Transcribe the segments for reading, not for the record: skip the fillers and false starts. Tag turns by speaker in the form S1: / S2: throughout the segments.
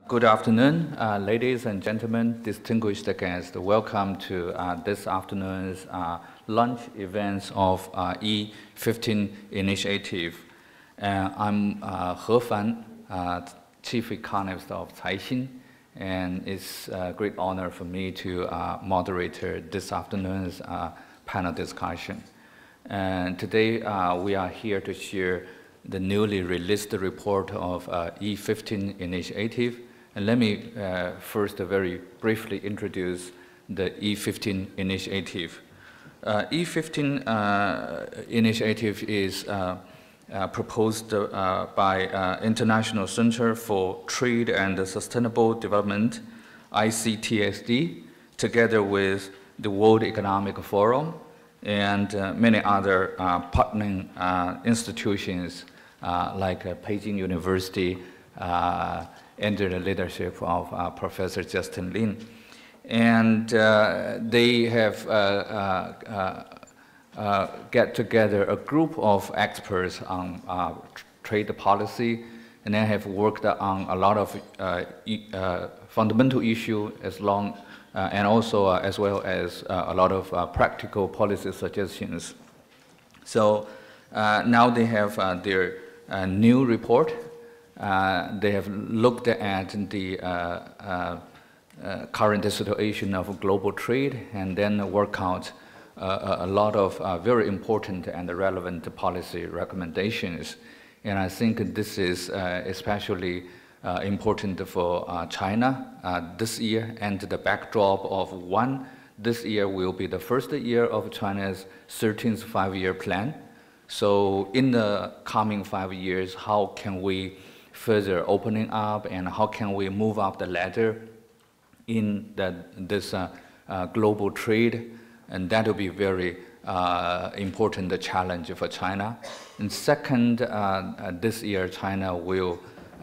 S1: Good afternoon, ladies and gentlemen, distinguished guests. Welcome to this afternoon's lunch events of E15 initiative. I'm He Fan, Chief Economist of Caixin, and it's a great honor for me to moderate this afternoon's panel discussion. And today we are here to share the newly released report of E15 initiative. And let me first very briefly introduce the E15 initiative. E15 initiative is proposed by International Center for Trade and Sustainable Development, ICTSD, together with the World Economic Forum and many other partnering institutions like Peking University, under the leadership of Professor Justin Lin. And they have get together a group of experts on trade policy, and they have worked on a lot of fundamental issues and also as well as a lot of practical policy suggestions. So now they have their new report. They have looked at the current situation of global trade and then work out a lot of very important and relevant policy recommendations. And I think this is especially important for China this year, and the backdrop of this year will be the first year of China's 13th five-year plan. So in the coming 5 years, how can we further opening up, and how can we move up the ladder in this global trade? And that will be very important challenge for China. And second, this year China will,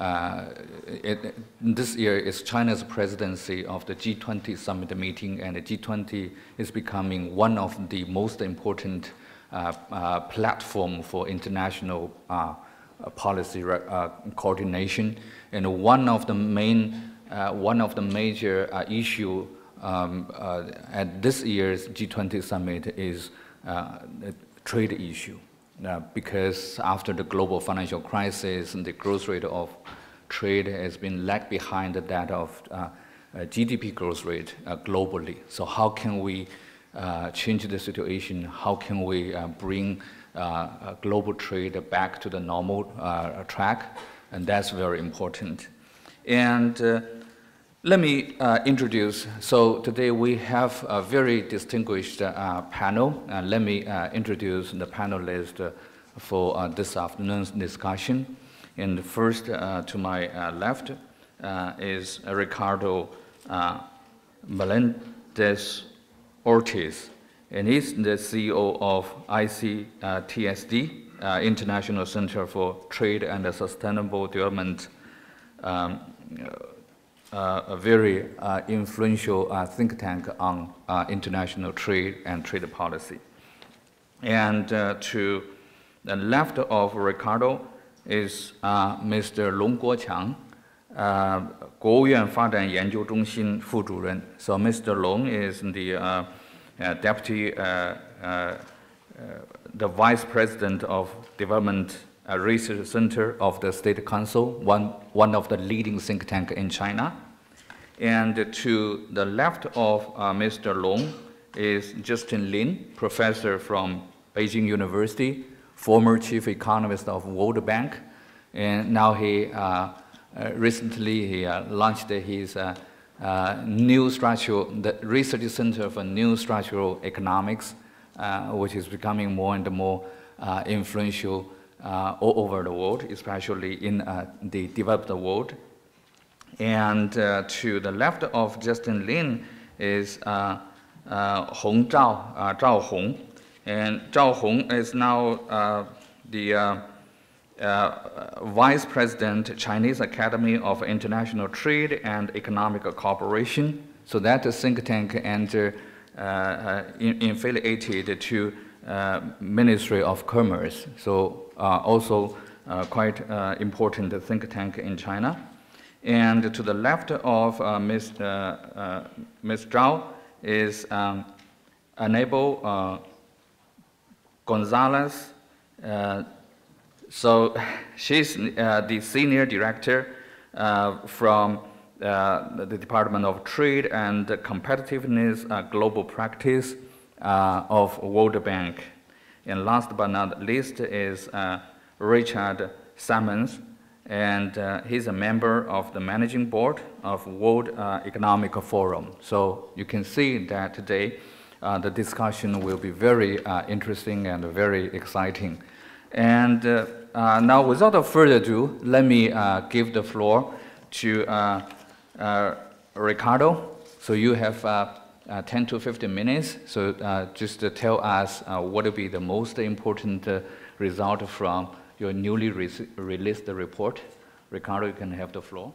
S1: this year is China's presidency of the G20 summit meeting, and the G20 is becoming one of the most important platform for international policy coordination, and one of the major issue at this year's G20 summit is the trade issue, because after the global financial crisis, the growth rate of trade has been lagged behind that of GDP growth rate globally. So how can we change the situation? How can we bring global trade back to the normal track? And that's very important. And let me introduce, so today we have a very distinguished panel. Let me introduce the panelists for this afternoon's discussion. And first, to my left is Ricardo MELÉNDEZ-ORTIZ. And he's the CEO of ICTSD, International Center for Trade and Sustainable Development, a very influential think tank on international trade and trade policy. And to the left of Ricardo is Mr. Guoqiang, 国务院发展研究中心副主任. So Mr. Long is the Deputy, the Vice President of Development Research Center of the State Council, one of the leading think tank in China. And to the left of Mr. Long is Justin Lin, professor from Beijing University, former chief economist of World Bank, and now he recently launched his new structural, the Research Center for New Structural Economics, which is becoming more and more influential all over the world, especially in the developed world. And to the left of Justin Lin is Zhao Hong. And Zhao Hong is now the Vice President, Chinese Academy of International Trade and Economic Cooperation. So that think tank and affiliated to Ministry of Commerce. So also quite important think tank in China. And to the left of Ms. Zhao is Honourable Gonzalez. So she's the Senior Director from the Department of Trade and Competitiveness Global Practice of World Bank. And last but not least is Richard Simmons, and he's a member of the Managing Board of World Economic Forum. So you can see that today the discussion will be very interesting and very exciting. And now, without further ado, let me give the floor to Ricardo. So you have 10 to 15 minutes. So just tell us what will be the most important result from your newly released report. Ricardo, you can have the floor.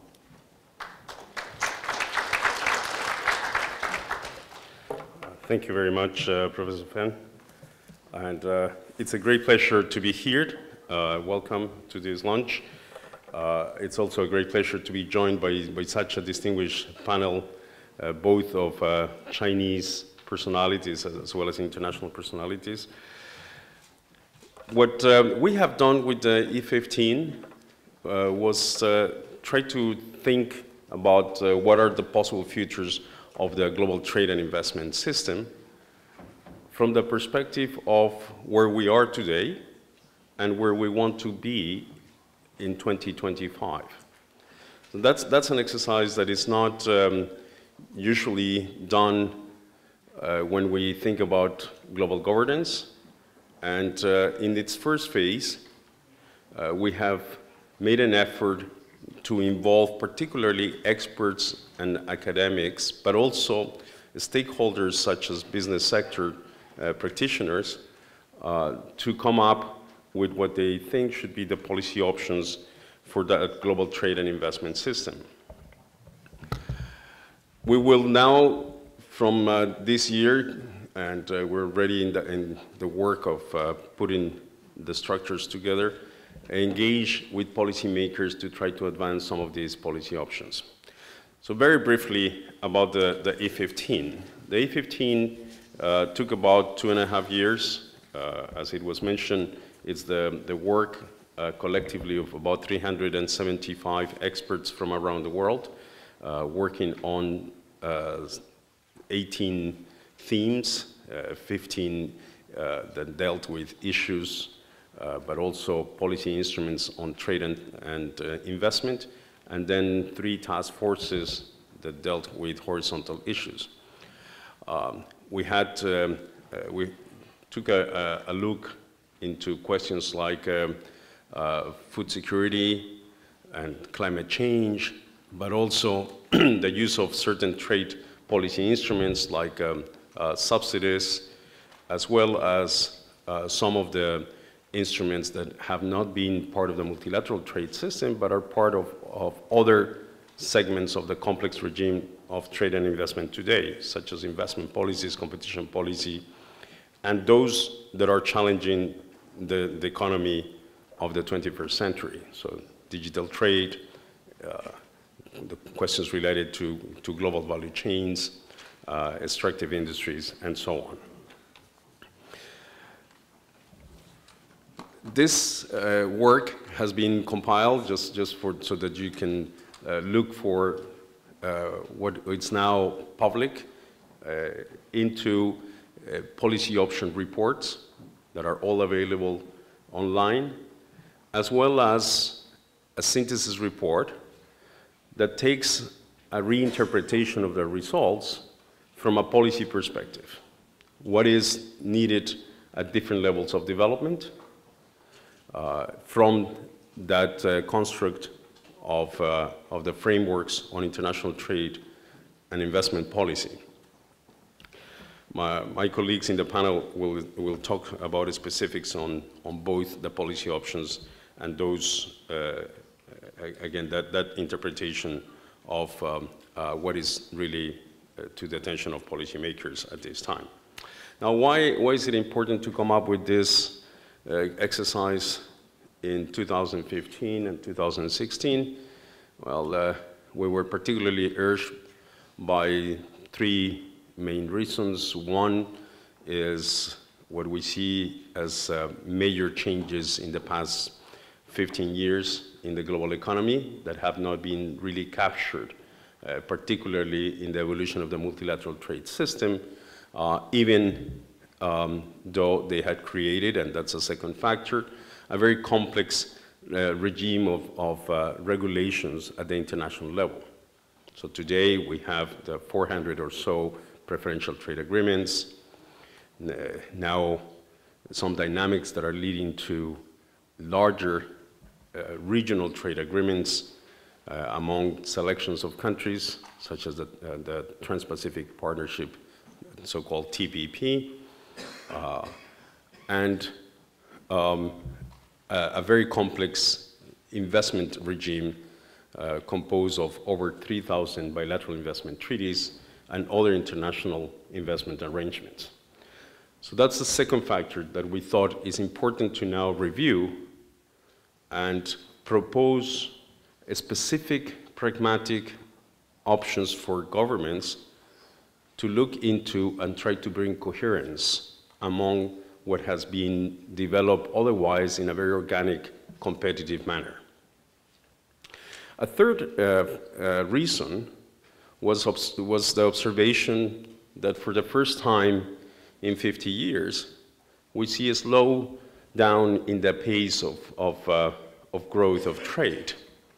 S2: Thank you very much, Professor Fan. And it's a great pleasure to be here. Welcome to this launch. It's also a great pleasure to be joined by such a distinguished panel, both of Chinese personalities as well as international personalities. What we have done with the E15 was try to think about what are the possible futures of the global trade and investment system from the perspective of where we are today and where we want to be in 2025. So that's an exercise that is not usually done when we think about global governance. And in its first phase, we have made an effort to involve particularly experts and academics, but also stakeholders such as business sector practitioners to come up with what they think should be the policy options for the global trade and investment system. We will now, from this year, and we're already in the work of putting the structures together, engage with policymakers to try to advance some of these policy options. So very briefly about the E15. The E15 took about 2.5 years. As it was mentioned, it's the work collectively of about 375 experts from around the world, working on 18 themes, 15 that dealt with issues, but also policy instruments on trade and investment, and then 3 task forces that dealt with horizontal issues. We took a look into questions like food security and climate change, but also the use of certain trade policy instruments like subsidies, as well as some of the instruments that have not been part of the multilateral trade system, but are part of other segments of the complex regime of trade and investment today, such as investment policies, competition policy, and those that are challenging the economy of the 21st century. So digital trade, the questions related to global value chains, extractive industries, and so on. This work has been compiled just so that you can look for what is now public into policy option reports that are all available online, as well as a synthesis report that takes a reinterpretation of the results from a policy perspective. What is needed at different levels of development from that construct of the frameworks on international trade and investment policy. My colleagues in the panel will talk about the specifics on both the policy options and those, again, that interpretation of what is really to the attention of policymakers at this time. Now, why is it important to come up with this exercise in 2015 and 2016? Well, we were particularly urged by three main reasons. One is what we see as major changes in the past 15 years in the global economy that have not been really captured, particularly in the evolution of the multilateral trade system, even though they had created, and that's a second factor, a very complex regime of regulations at the international level. So today we have the 400 or so preferential trade agreements, now some dynamics that are leading to larger regional trade agreements among selections of countries, such as the Trans-Pacific Partnership, so-called TPP, and a very complex investment regime composed of over 3,000 bilateral investment treaties and other international investment arrangements. So that's the second factor that we thought is important to now review and propose a specific pragmatic options for governments to look into and try to bring coherence among what has been developed otherwise in a very organic, competitive manner. A third reason was the observation that for the first time in 50 years, we see a slow down in the pace of growth of trade.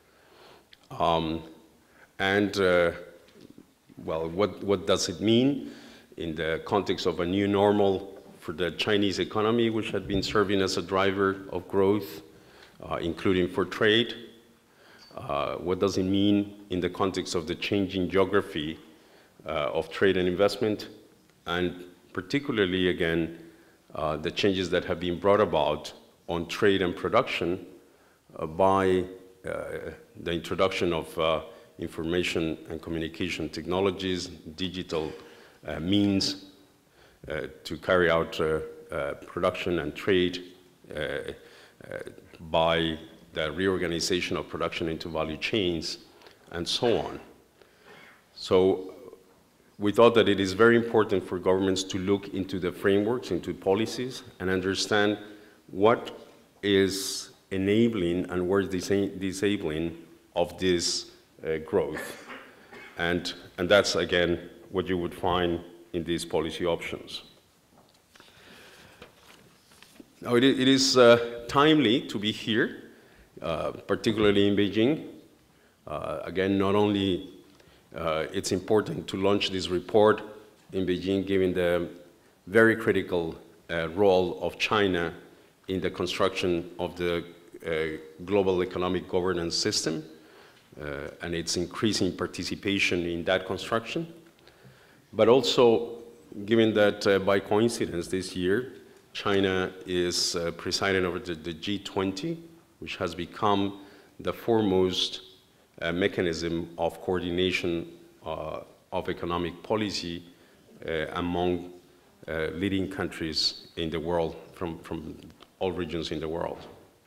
S2: Well, what does it mean in the context of a new normal for the Chinese economy, which had been serving as a driver of growth, including for trade? What does it mean in the context of the changing geography of trade and investment, and particularly, again, the changes that have been brought about on trade and production by the introduction of information and communication technologies, digital means to carry out production and trade by the reorganization of production into value chains, and so on. So we thought that it is very important for governments to look into the frameworks, into policies, and understand what is enabling and where is disabling of this growth. And that's, again, what you would find in these policy options. Now, it is timely to be here, particularly in Beijing. Again, not only it's important to launch this report in Beijing, given the very critical role of China in the construction of the global economic governance system and its increasing participation in that construction, but also given that by coincidence this year, China is presiding over the G20, which has become the foremost mechanism of coordination of economic policy among leading countries in the world, from all regions in the world.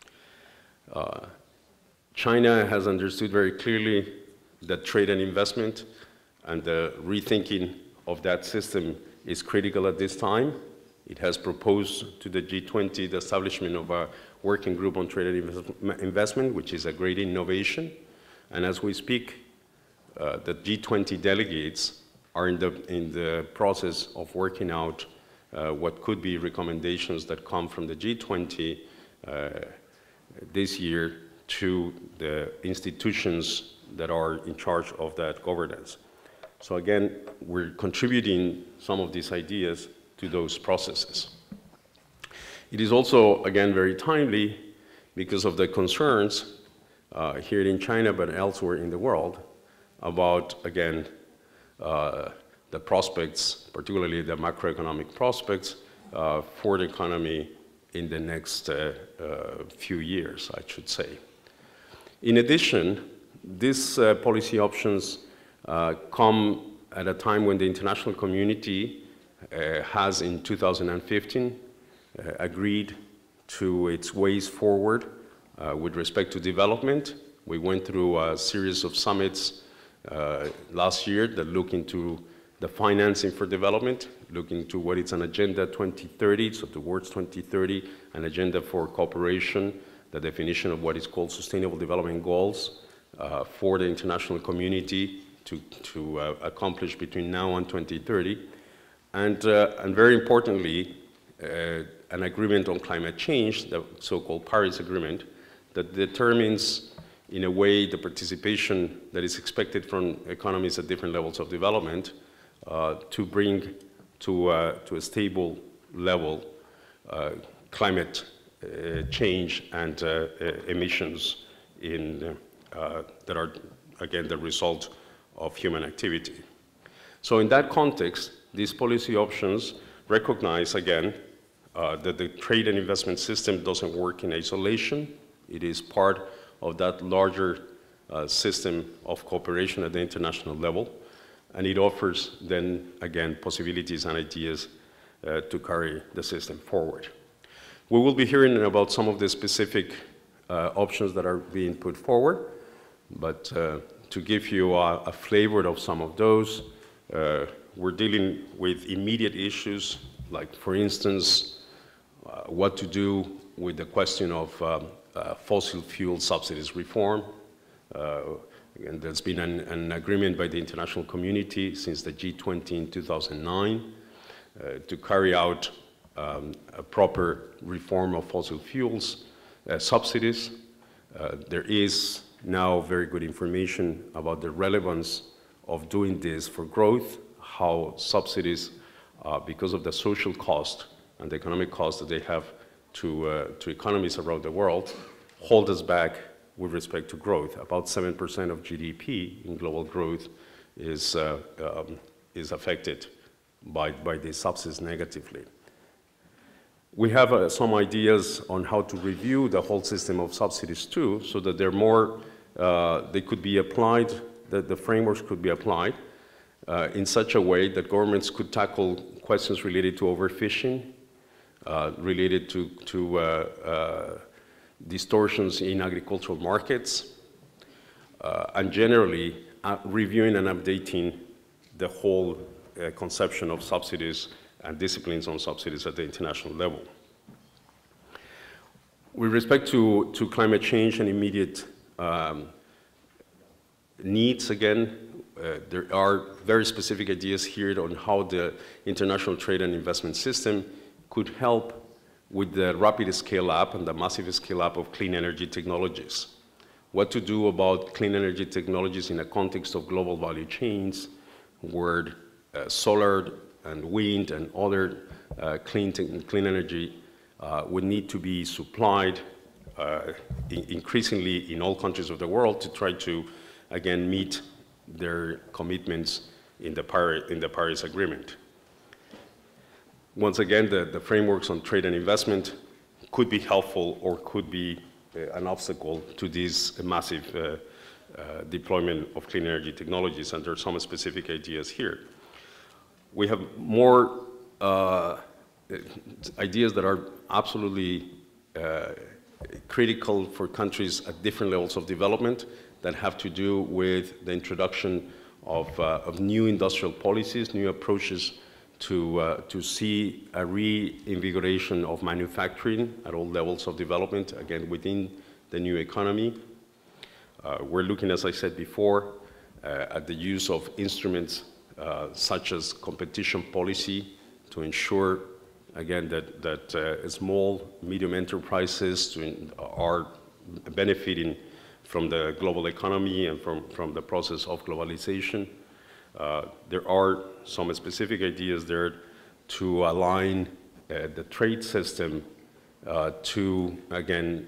S2: China has understood very clearly that trade and investment and the rethinking of that system is critical at this time. It has proposed to the G20 the establishment of a working group on trade and investment, which is a great innovation. And as we speak, the G20 delegates are in the process of working out what could be recommendations that come from the G20 this year to the institutions that are in charge of that governance. So again, we're contributing some of these ideas to those processes. It is also, again, very timely because of the concerns here in China, but elsewhere in the world, about, again, the prospects, particularly the macroeconomic prospects for the economy in the next few years, I should say. In addition, these policy options come at a time when the international community has, in 2015, agreed to its ways forward with respect to development. We went through a series of summits last year that look into the financing for development, look into what is an Agenda 2030, so towards 2030, an agenda for cooperation, the definition of what is called Sustainable Development Goals for the international community to accomplish between now and 2030. And very importantly, an agreement on climate change, the so-called Paris Agreement, that determines in a way the participation that is expected from economies at different levels of development to bring to a stable level climate change and emissions that are, again, the result of human activity. So in that context, these policy options recognize, again, that the trade and investment system doesn't work in isolation. It is part of that larger system of cooperation at the international level, and it offers then, again, possibilities and ideas to carry the system forward. We will be hearing about some of the specific options that are being put forward, but to give you a flavor of some of those, we're dealing with immediate issues, like, for instance, what to do with the question of fossil fuel subsidies reform. And there's been an agreement by the international community since the G20 in 2009 to carry out a proper reform of fossil fuels subsidies. There is now very good information about the relevance of doing this for growth, how subsidies, because of the social cost and the economic cost that they have to economies around the world, hold us back with respect to growth. About 7% of GDP in global growth is affected by these subsidies negatively. We have some ideas on how to review the whole system of subsidies too, so that they're more, they could be applied, that the frameworks could be applied in such a way that governments could tackle questions related to overfishing, related to distortions in agricultural markets, and generally reviewing and updating the whole conception of subsidies and disciplines on subsidies at the international level. With respect to climate change and immediate needs, again, there are very specific ideas here on how the international trade and investment system could help with the rapid scale-up and the massive scale-up of clean energy technologies. What to do about clean energy technologies in a context of global value chains where solar and wind and other clean energy would need to be supplied increasingly in all countries of the world to try to, again, meet their commitments in the Paris Agreement. Once again, the frameworks on trade and investment could be helpful or could be an obstacle to this massive deployment of clean energy technologies, and there are some specific ideas here. We have more ideas that are absolutely critical for countries at different levels of development that have to do with the introduction of new industrial policies, new approaches to see a reinvigoration of manufacturing at all levels of development, again, within the new economy. We're looking, as I said before, at the use of instruments such as competition policy to ensure, again, that small, medium enterprises are benefiting from the global economy and from the process of globalization. There are some specific ideas there to align the trade system to, again,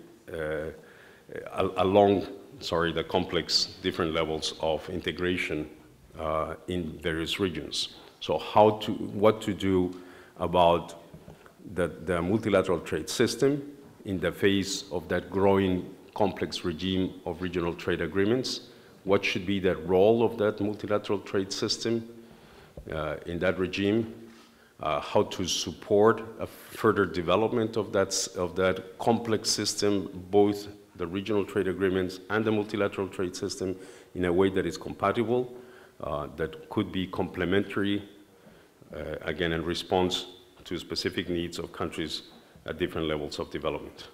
S2: along the complex different levels of integration in various regions. So what to do about the multilateral trade system in the face of that growing complex regime of regional trade agreements. What should be the role of that multilateral trade system in that regime? How to support a further development of that complex system, both the regional trade agreements and the multilateral trade system in a way that is compatible, that could be complementary, again, in response to specific needs of countries at different levels of development.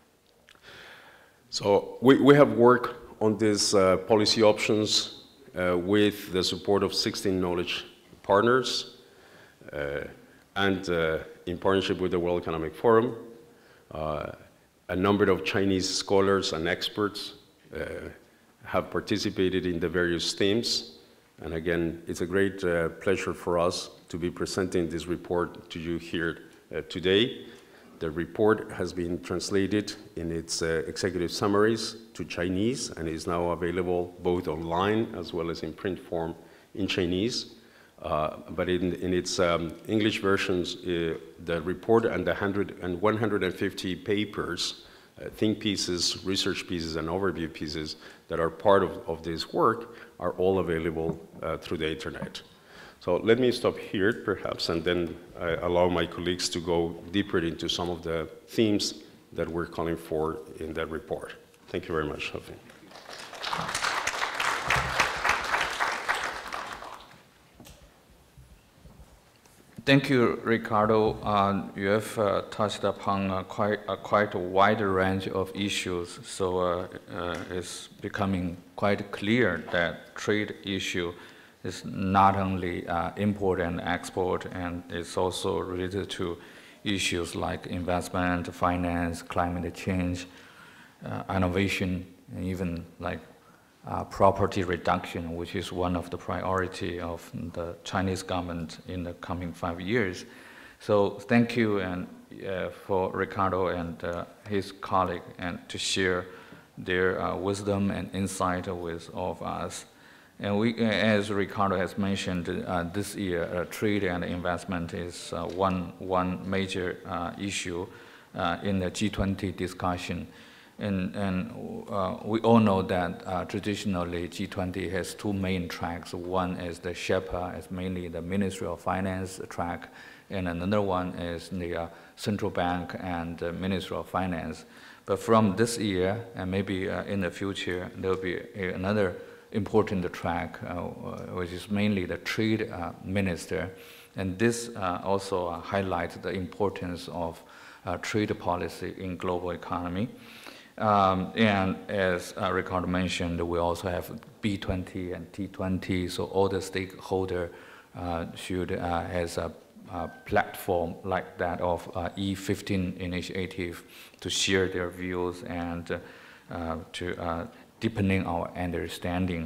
S2: So we have worked on these policy options with the support of 16 knowledge partners and in partnership with the World Economic Forum. A number of Chinese scholars and experts have participated in the various themes. And again, it's a great pleasure for us to be presenting this report to you here today. The report has been translated in its executive summaries to Chinese and is now available both online as well as in print form in Chinese. But in its English versions, the report and the 150 papers, think pieces, research pieces, and overview pieces that are part of this work are all available through the internet. So let me stop here, perhaps, and then allow my colleagues to go deeper into some of the themes that we're calling for in that report. Thank you very much, Sophie.
S1: Thank you, Ricardo. You have touched upon quite a wide range of issues, so it's becoming quite clear that trade issue is not only import and export, and it's also related to issues like investment, finance, climate change, innovation, and even like property reduction, which is one of the priority of the Chinese government in the coming 5 years. So thank you and for Ricardo and his colleague and to share their wisdom and insight with all of us. And we, as Ricardo has mentioned, this year trade and investment is one major issue in the G20 discussion. And we all know that traditionally G20 has two main tracks. One is the SHEPA, it's mainly the Ministry of Finance track, and another one is the Central Bank and the Ministry of Finance. But from this year, and maybe in the future, there will be another important track, which is mainly the Trade Minister. And this also highlights the importance of trade policy in global economy. And as Ricardo mentioned, we also have B20 and T20, so all the stakeholders should has a platform like that of E15 initiative to share their views and to deepening our understanding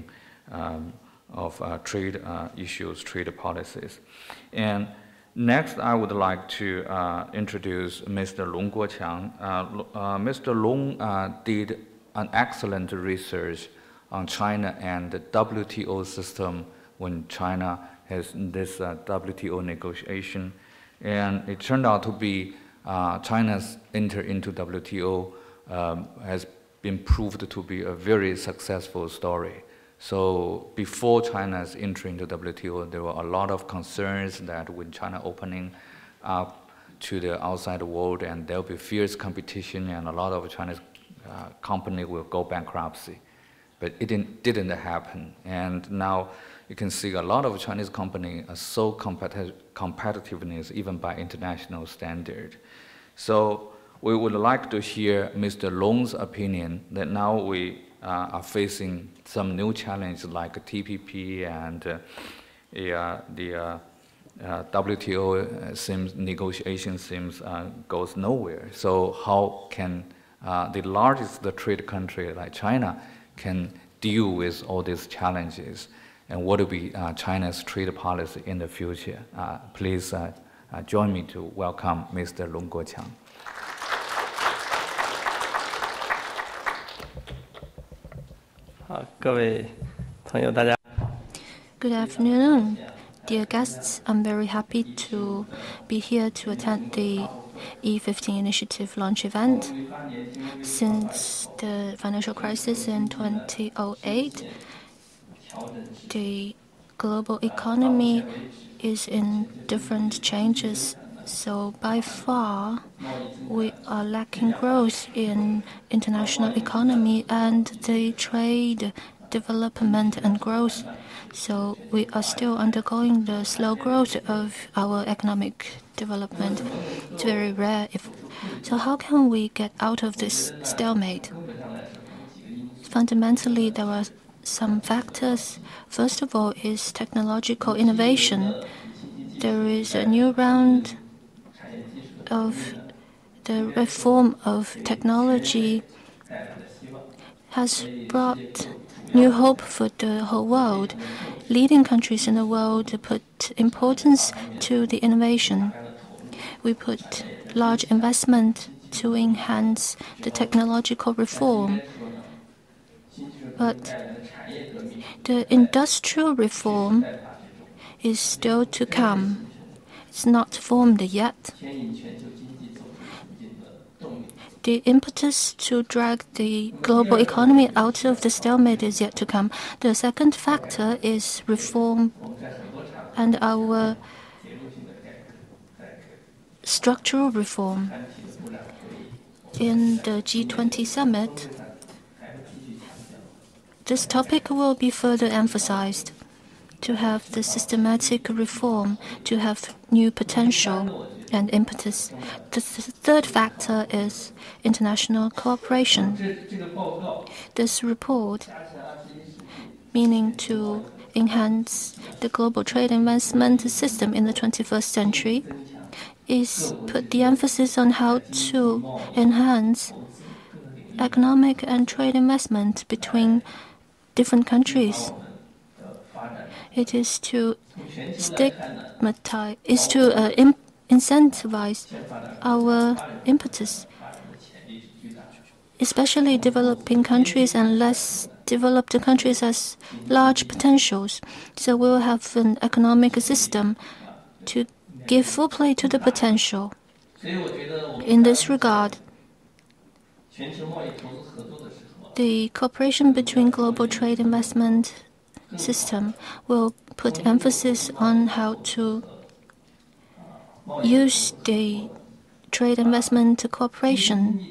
S1: of trade issues, trade policies. And next, I would like to introduce Mr. Guoqiang. Mr. Long did an excellent research on China and the WTO system when China has this WTO negotiation. And it turned out to be China's entry into WTO has been proved to be a very successful story. So before China's entry into WTO, there were a lot of concerns that with China opening up to the outside world, and there'll be fierce competition, and a lot of Chinese companies will go bankruptcy. But it didn't happen, and now you can see a lot of Chinese companies are so competitiveness even by international standard. So we would like to hear Mr. Long's opinion that now we are facing some new challenges like TPP and the WTO negotiation seems goes nowhere. So how can the largest trade country like China can deal with all these challenges, and what will be China's trade policy in the future? Please join me to welcome Mr. Guoqiang.
S3: Good afternoon, dear guests. I'm very happy to be here to attend the E15 Initiative launch event. Since the financial crisis in 2008, the global economy is in different changes So by far, we are lacking growth in international economy and the trade development and growth. So we are still undergoing the slow growth of our economic development. It's very rare. So how can we get out of this stalemate? Fundamentally, there are some factors. First of all is technological innovation. There is a new round of the reform of technology has brought new hope for the whole world. Leading countries in the world put importance to the innovation. We put large investment to enhance the technological reform. But the industrial reform is still to come. It's not formed yet. The impetus to drag the global economy out of the stalemate is yet to come. The second factor is reform and our structural reform. In the G20 summit, this topic will be further emphasized to have the systematic reform, to have new potential and impetus. The third factor is international cooperation. This report, meaning to enhance the global trade investment system in the 21st century, is put the emphasis on how to enhance economic and trade investment between different countries. It is to incentivize our impetus, especially developing countries and less developed countries as large potentials. So we will have an economic system to give full play to the potential. In this regard, the cooperation between global trade investment system will put emphasis on how to use the trade investment cooperation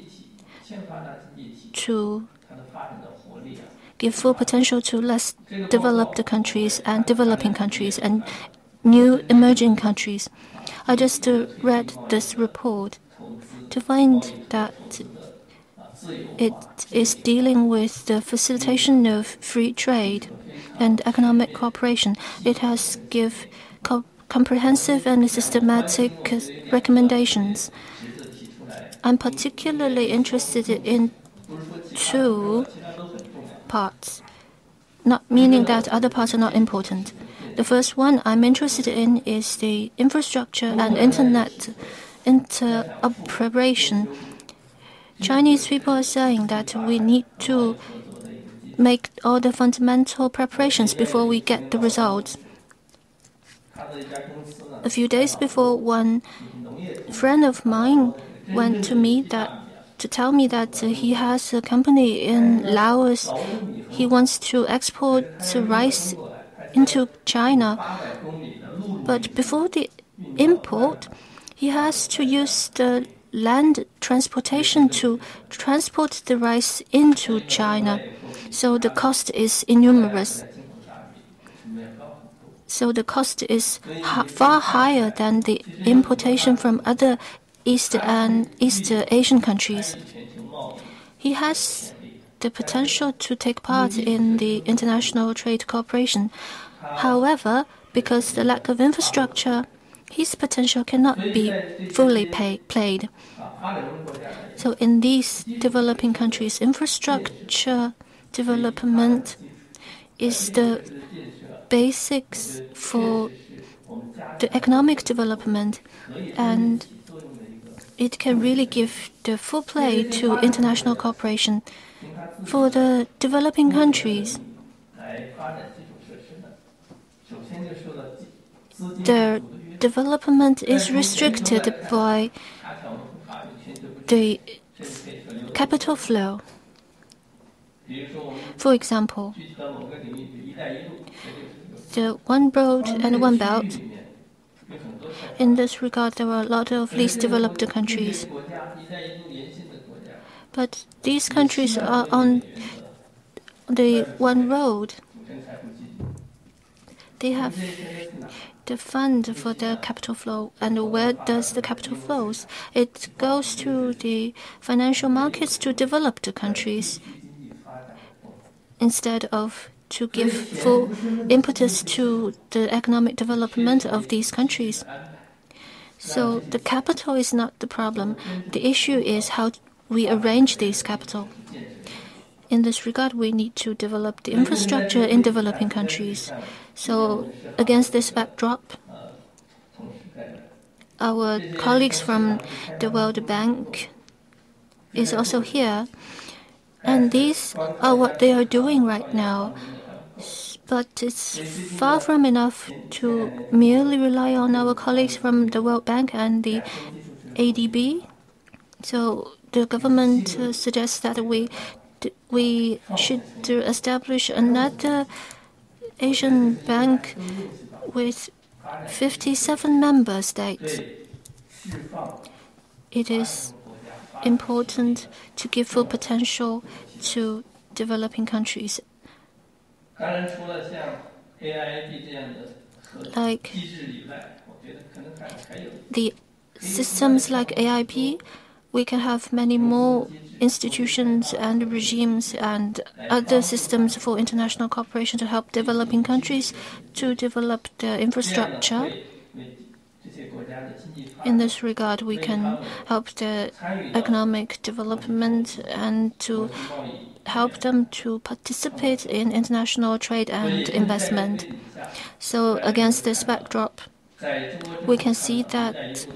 S3: to give full potential to less developed countries and developing countries and new emerging countries. I just read this report to find that it is dealing with the facilitation of free trade and economic cooperation. It has given comprehensive and systematic recommendations. I'm particularly interested in two parts, not meaning that other parts are not important. The first one I'm interested in is the infrastructure and internet interoperation. Chinese people are saying that we need to make all the fundamental preparations before we get the results. A few days before, one friend of mine went to me to tell me that he has a company in Laos. He wants to export rice into China, but before the import, he has to use the land transportation to transport the rice into China. So the cost is enormous. So the cost is far higher than the importation from other East Asian countries. He has the potential to take part in the international trade cooperation. However, because the lack of infrastructure, his potential cannot be fully played. So in these developing countries, infrastructure development is the basics for the economic development, and it can really give the full play to international cooperation. For the developing countries, their development is restricted by the capital flow. For example, the One Road and One Belt In this regard, there are a lot of least developed countries. But these countries are on the one road. They have the fund for the capital flow. And where does the capital flows? It goes to the financial markets to develop the countries instead of to give full impetus to the economic development of these countries. So the capital is not the problem. The issue is how we arrange this capital. In this regard, we need to develop the infrastructure in developing countries. So against this backdrop, our colleagues from the World Bank is also here. And these are what they are doing right now. But it's far from enough to merely rely on our colleagues from the World Bank and the ADB. So the government suggests that we should establish another Asian bank with 57 member states. It is important to give full potential to developing countries. Like the systems like AIP, we can have many more institutions and regimes and other systems for international cooperation to help developing countries to develop their infrastructure. In this regard, we can help the economic development and to help them to participate in international trade and investment. So against this backdrop, we can see that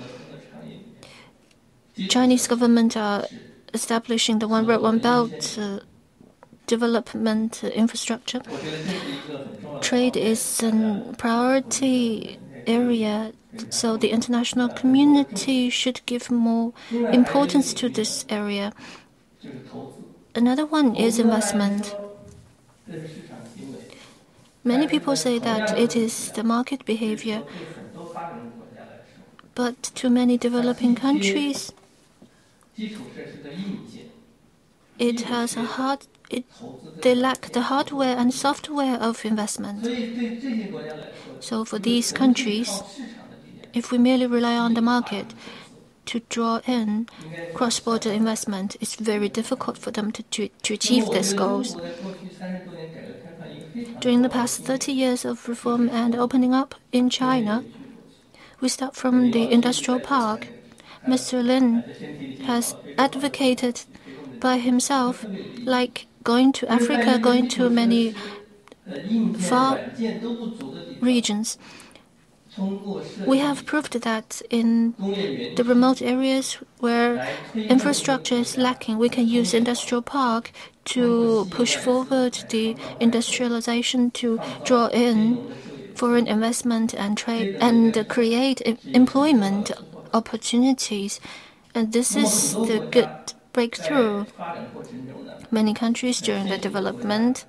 S3: Chinese government are establishing the One Belt, One Belt development infrastructure. Trade is a priority area, so the international community should give more importance to this area. Another one is investment. Many people say that it is the market behavior, but to many developing countries, they lack the hardware and software of investment. So for these countries, if we merely rely on the market to draw in cross-border investment, it's very difficult for them to achieve these goals. During the past 30 years of reform and opening up in China, we start from the industrial park. Mr. Lin has advocated by himself, like going to Africa, going to many far regions. We have proved that in the remote areas where infrastructure is lacking, we can use industrial park to push forward the industrialization, to draw in foreign investment and trade and create employment opportunities. And this is the good breakthrough. Many countries during the development,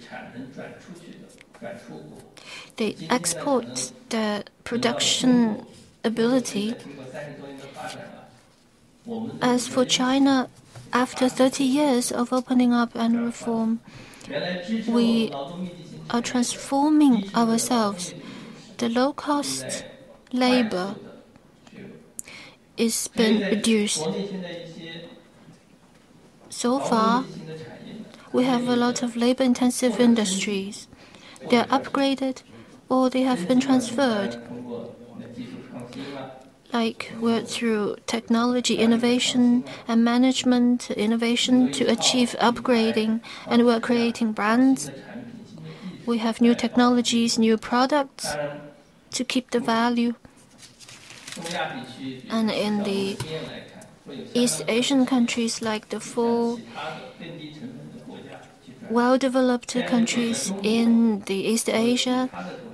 S3: they export the production ability. As for China, after 30 years of opening up and reform, we are transforming ourselves. The low-cost labor is being reduced. So far, we have a lot of labor-intensive industries. They are upgraded or they have been transferred. Like we're through technology innovation and management innovation to achieve upgrading, and we're creating brands. We have new technologies, new products to keep the value. And in the East Asian countries, like the four well-developed countries in the East Asia,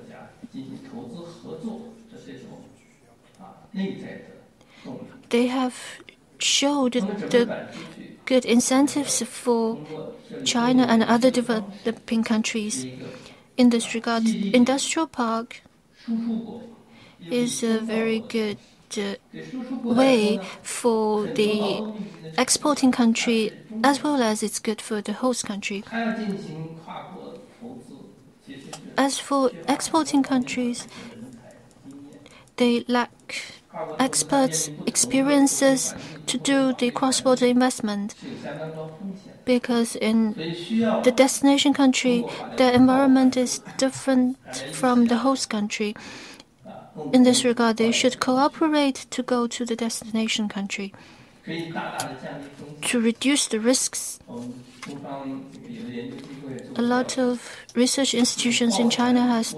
S3: they have showed the good incentives for China and other developing countries. In this regard, industrial park is a very good way for the exporting country, as well as it's good for the host country. As for exporting countries, they lack experts, experiences to do the cross-border investment, because in the destination country, the environment is different from the host country. In this regard, they should cooperate to go to the destination country to reduce the risks. A lot of research institutions in China has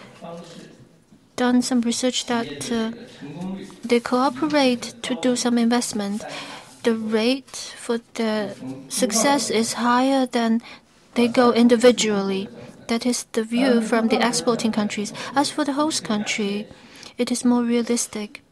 S3: done some research that they cooperate to do some investment. The rate for the success is higher than they go individually. That is the view from the exporting countries. As for the host country, it is more realistic.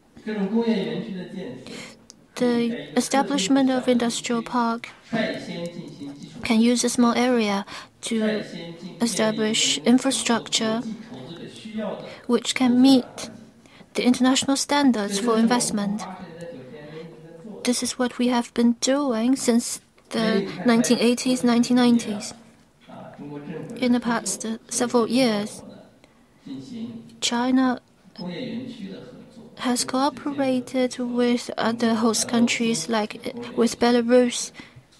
S3: The establishment of industrial park can use a small area to establish infrastructure which can meet the international standards for investment. This is what we have been doing since the 1980s, 1990s. In the past several years, China has cooperated with other host countries, like with Belarus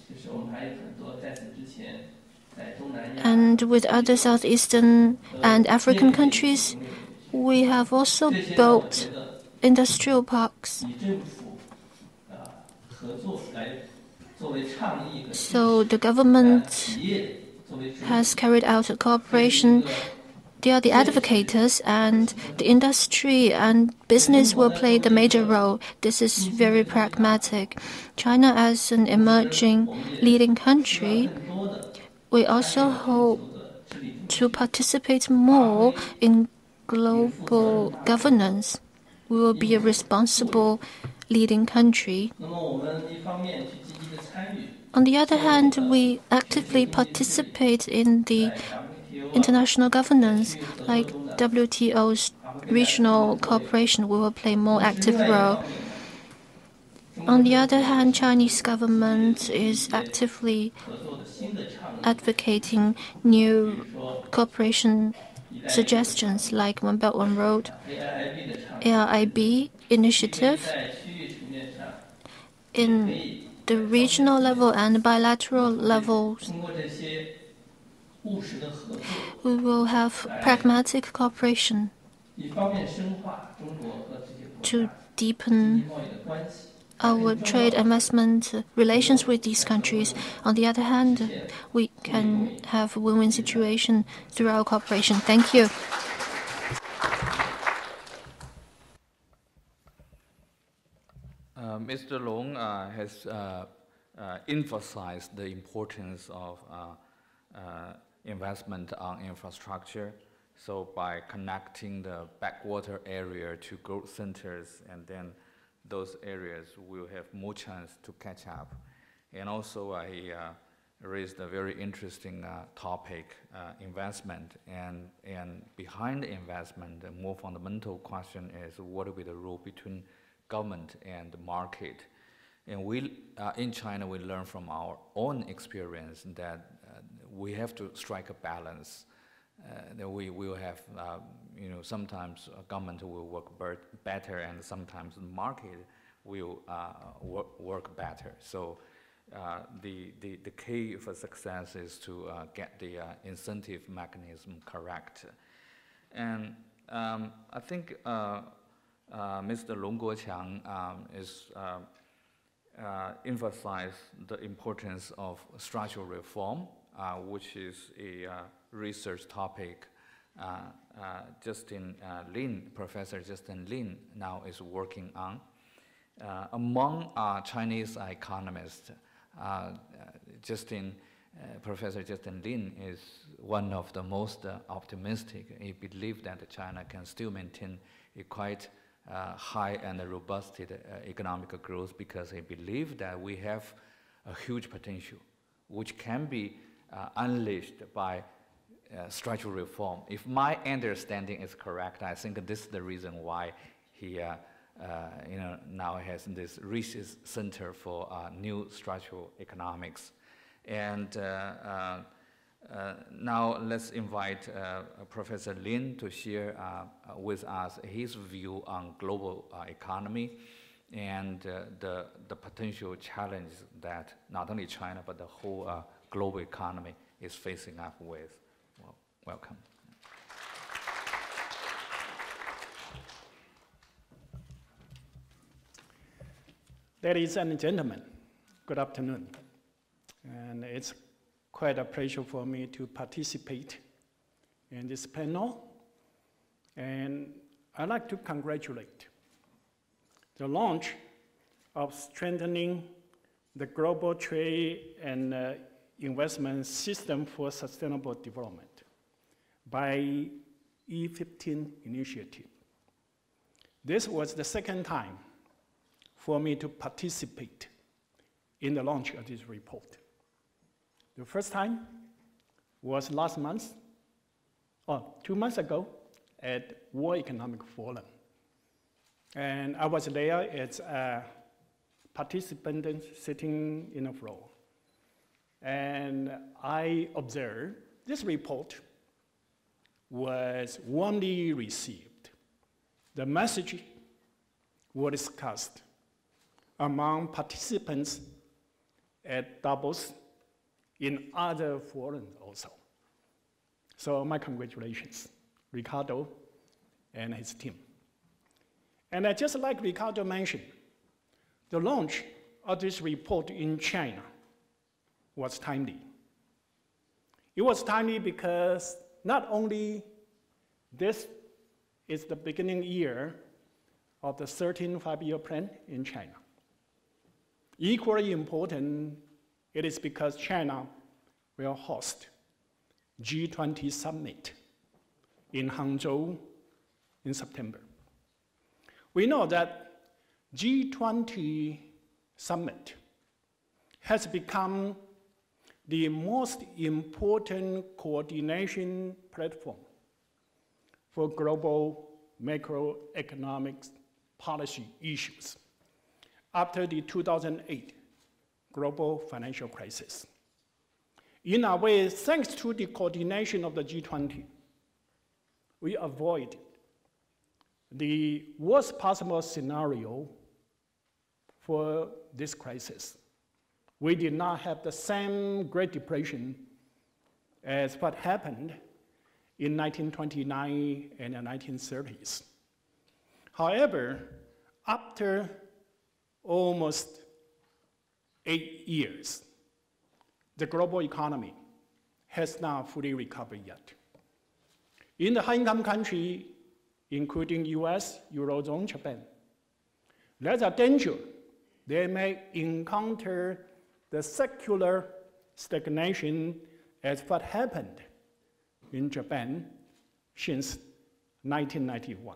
S3: and with other Southeastern and African countries. We have also built industrial parks. So the government has carried out a cooperation. They are the advocates, and the industry and business will play the major role. This is very pragmatic. China, as an emerging leading country, we also hope to participate more in global governance. We will be a responsible leading country. On the other hand, we actively participate in the international governance, like WTO's regional cooperation. We will play a more active role. On the other hand, Chinese government is actively advocating new cooperation suggestions like One Belt, One Road, RIGVC initiative. In the regional level and bilateral levels, we will have pragmatic cooperation to deepen our trade investment relations with these countries. On the other hand, we can have a win-win situation through our cooperation. Thank you.
S1: Mr. Long has emphasized the importance of investment on infrastructure. So by connecting the backwater area to growth centers, and then those areas will have more chance to catch up. And also he raised a very interesting topic, investment. And behind investment, the more fundamental question is what will be the role between government and the market. And we, in China, we learn from our own experience that we have to strike a balance. That we will have, sometimes government will work better, and sometimes the market will work better. So the key for success is to get the incentive mechanism correct. And I think Mr. Guoqiang is emphasized the importance of structural reform, which is a research topic. Professor Justin Lin now is working on. Among Chinese economists, Professor Justin Lin is one of the most optimistic. He believes that China can still maintain a quite high and robust economic growth, because he believes that we have a huge potential which can be unleashed by structural reform. If my understanding is correct, I think this is the reason why he now has this research center for new structural economics. And now let's invite Professor Lin to share with us his view on global economy and the potential challenges that not only China but the whole global economy is facing up with. Well, welcome.
S4: Ladies and gentlemen, good afternoon. And it's quite a pleasure for me to participate in this panel. And I'd like to congratulate the launch of strengthening the global trade and investment system for sustainable development by E15 initiative. This was the second time for me to participate in the launch of this report. The first time was last month, or 2 months ago, at World Economic Forum. And I was there as a participant sitting in a row. And I observed this report was warmly received. The message was discussed among participants at Davos in other forums also. So my congratulations, Ricardo and his team. And just like Ricardo mentioned, the launch of this report in China was timely. It was timely because not only this is the beginning year of the 13th five-year plan in China. Equally important, it is because China will host G20 summit in Hangzhou in September. We know that G20 summit has become the most important coordination platform for global macroeconomic policy issues after the 2008 global financial crisis. In a way, thanks to the coordination of the G20, we avoided the worst possible scenario for this crisis. We did not have the same Great Depression as what happened in 1929 and the 1930s. However, after almost 8 years, the global economy has not fully recovered yet. In the high-income country, including US, Eurozone, Japan, there's a danger they may encounter the secular stagnation as what happened in Japan since 1991.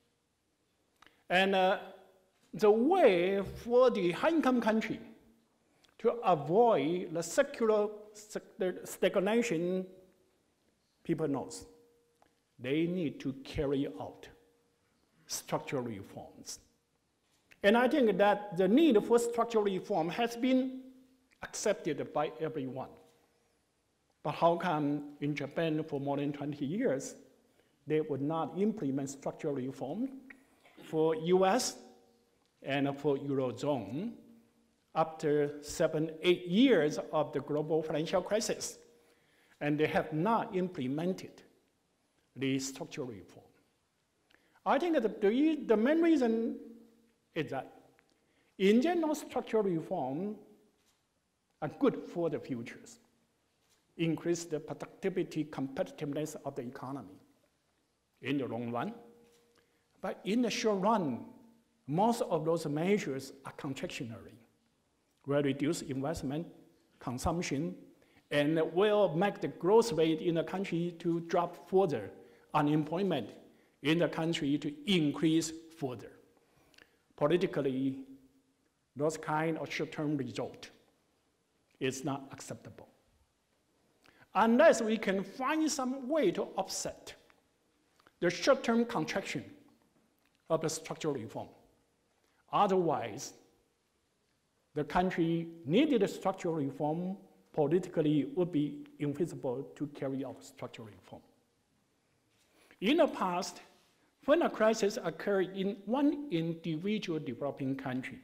S4: And the way for the high-income country to avoid the secular stagnation, people knows they need to carry out structural reforms. And I think that the need for structural reform has been accepted by everyone. But how come in Japan for more than 20 years, they would not implement structural reform for US and for Eurozone after 7, 8 years of the global financial crisis? And they have not implemented the structural reform. I think that the main reason is that, in general, structural reform are good for the futures, increase the productivity, competitiveness of the economy in the long run. But in the short run, most of those measures are contractionary, will reduce investment, consumption, and will make the growth rate in the country to drop further, unemployment in the country to increase further. Politically, those kind of short-term result is not acceptable. unless we can find some way to offset the short-term contraction of the structural reform. Otherwise, the country needed a structural reform politically would be infeasible to carry out structural reform. In the past, when a crisis occurred in one individual developing country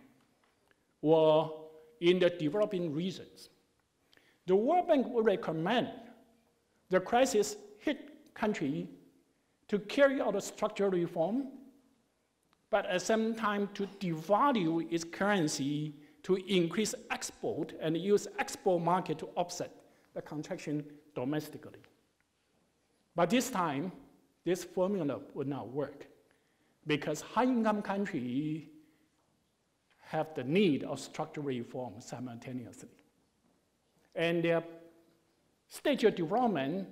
S4: or in the developing regions, the World Bank would recommend the crisis hit country to carry out a structural reform, but at the same time to devalue its currency to increase export and use export market to offset the contraction domestically. But this time, this formula would not work because high-income countries have the need of structural reform simultaneously. And their stage of development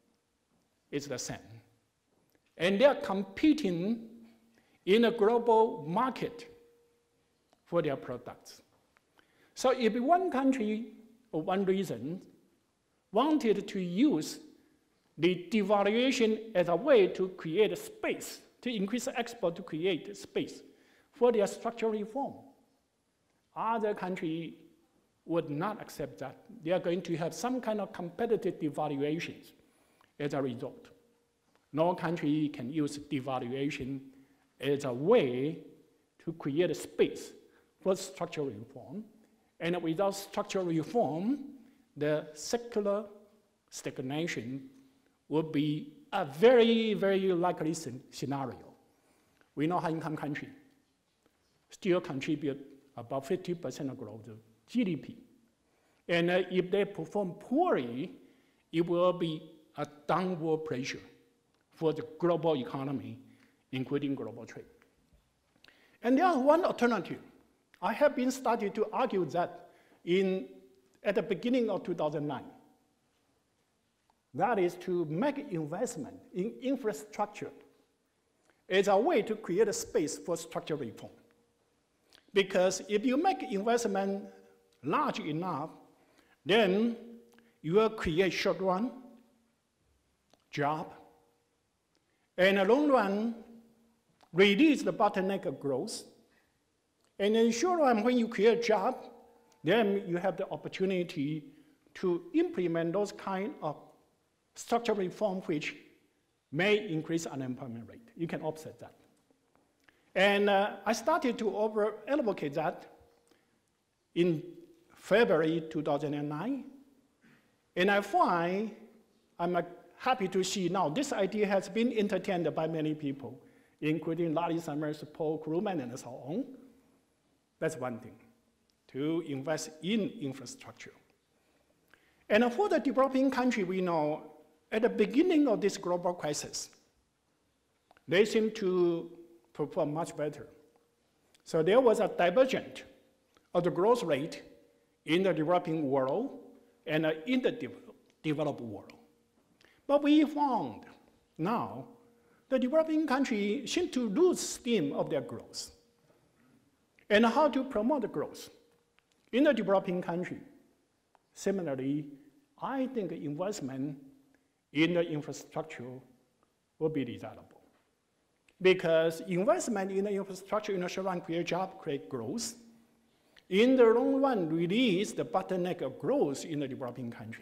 S4: is the same. And they're competing in a global market for their products. So if one country, for one reason, wanted to use the devaluation as a way to create a space, to increase export to create space for their structural reform, other countries would not accept that. They are going to have some kind of competitive devaluations as a result. No country can use devaluation as a way to create a space for structural reform. And without structural reform, the secular stagnation would be a very, very likely scenario. We know high-income countries still contribute about 50% of global GDP. And if they perform poorly, it will be a downward pressure for the global economy, including global trade. And there's one alternative. I have been starting to argue that at the beginning of 2009. That is to make investment in infrastructure as a way to create a space for structural reform. Because if you make investment large enough, then you will create short-run job, and in the long run, reduce the bottleneck of growth. And in the short run, when you create a job, then you have the opportunity to implement those kind of structural reform which may increase unemployment rate. You can offset that. And I started to advocate that in February 2009. And I find, I'm happy to see now, this idea has been entertained by many people, including Larry Summers, Paul Krugman, and so on. That's one thing, to invest in infrastructure. And for the developing country, we know at the beginning of this global crisis, they seem to perform much better. So there was a divergence of the growth rate in the developing world and in the developed world. But we found now the developing countries seem to lose steam of their growth. And how to promote the growth in the developing country? Similarly, I think investment in the infrastructure will be desirable. Because investment in the infrastructure in the short run create jobs, create growth. In the long run, release the bottleneck of growth in the developing country.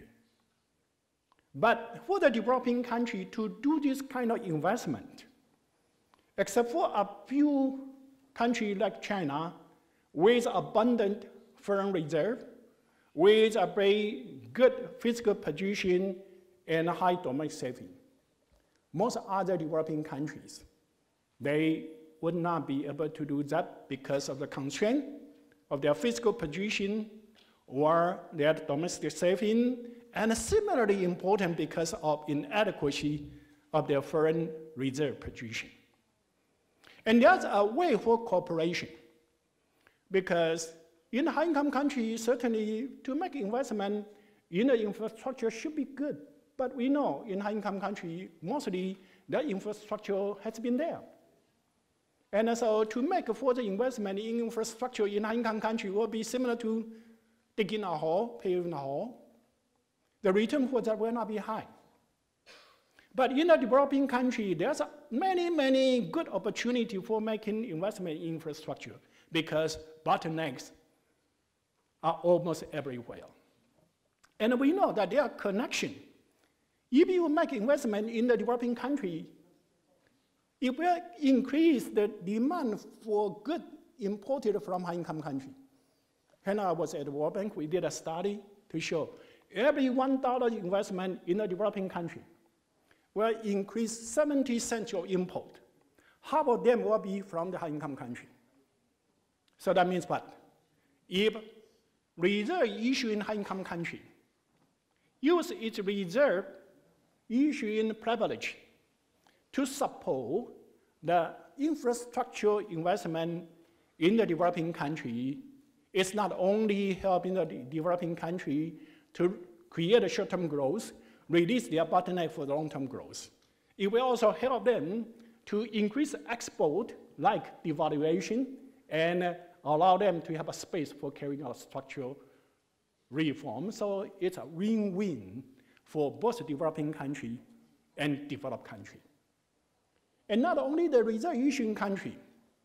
S4: But for the developing country to do this kind of investment, except for a few countries like China, with abundant foreign reserve, with a very good fiscal position and high domestic saving, most other developing countries, they would not be able to do that because of the constraint of their fiscal position or their domestic saving, and similarly important because of inadequacy of their foreign reserve position. And there's a way for cooperation, because in high-income countries, certainly to make investment in the infrastructure should be good. But we know in high-income countries, mostly the infrastructure has been there. And so to make further investment in infrastructure in high-income countries will be similar to digging a hole, paving a hole. the return for that will not be high. But in the developing country, there's many good opportunity for making investment in infrastructure because bottlenecks are almost everywhere. And we know that there are connections. If you make investment in the developing country, it will increase the demand for goods imported from high-income countries. When I was at the World Bank, we did a study to show every $1 investment in a developing country will increase 70 cents of import. Half of them will be from the high-income country. So that means what? If reserve issue in high-income country use its reserve issue in privilege to support the infrastructure investment in the developing country, it's not only helping the developing country to create a short-term growth, release their bottleneck for the long-term growth. It will also help them to increase export, like devaluation, and allow them to have a space for carrying out structural reform. So it's a win-win for both developing country and developed country. And not only the reserve issuing country,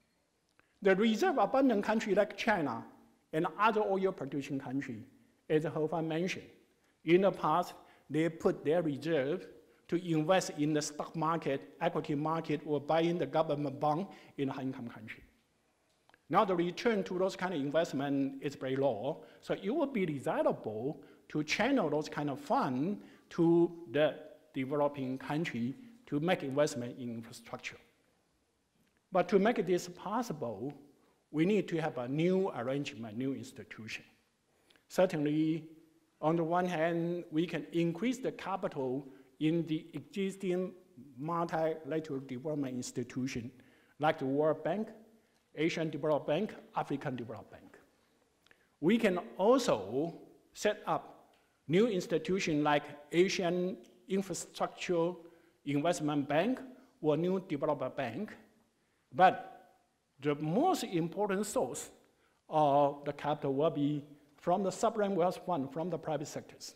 S4: the reserve abundant country like China and other oil producing countries, as Hofan mentioned, in the past, they put their reserve to invest in the stock market, equity market, or buying the government bond in high-income country. Now the return to those kind of investment is very low, so it would be desirable to channel those kind of funds to the developing country to make investment in infrastructure. But to make this possible, we need to have a new arrangement, new institution. Certainly, on the one hand, we can increase the capital in the existing multilateral development institution, like the World Bank, Asian Development Bank, African Development Bank. We can also set up new institutions like Asian Infrastructure Investment Bank or New Development Bank, but the most important source of the capital will be from the sovereign wealth fund, from the private sectors.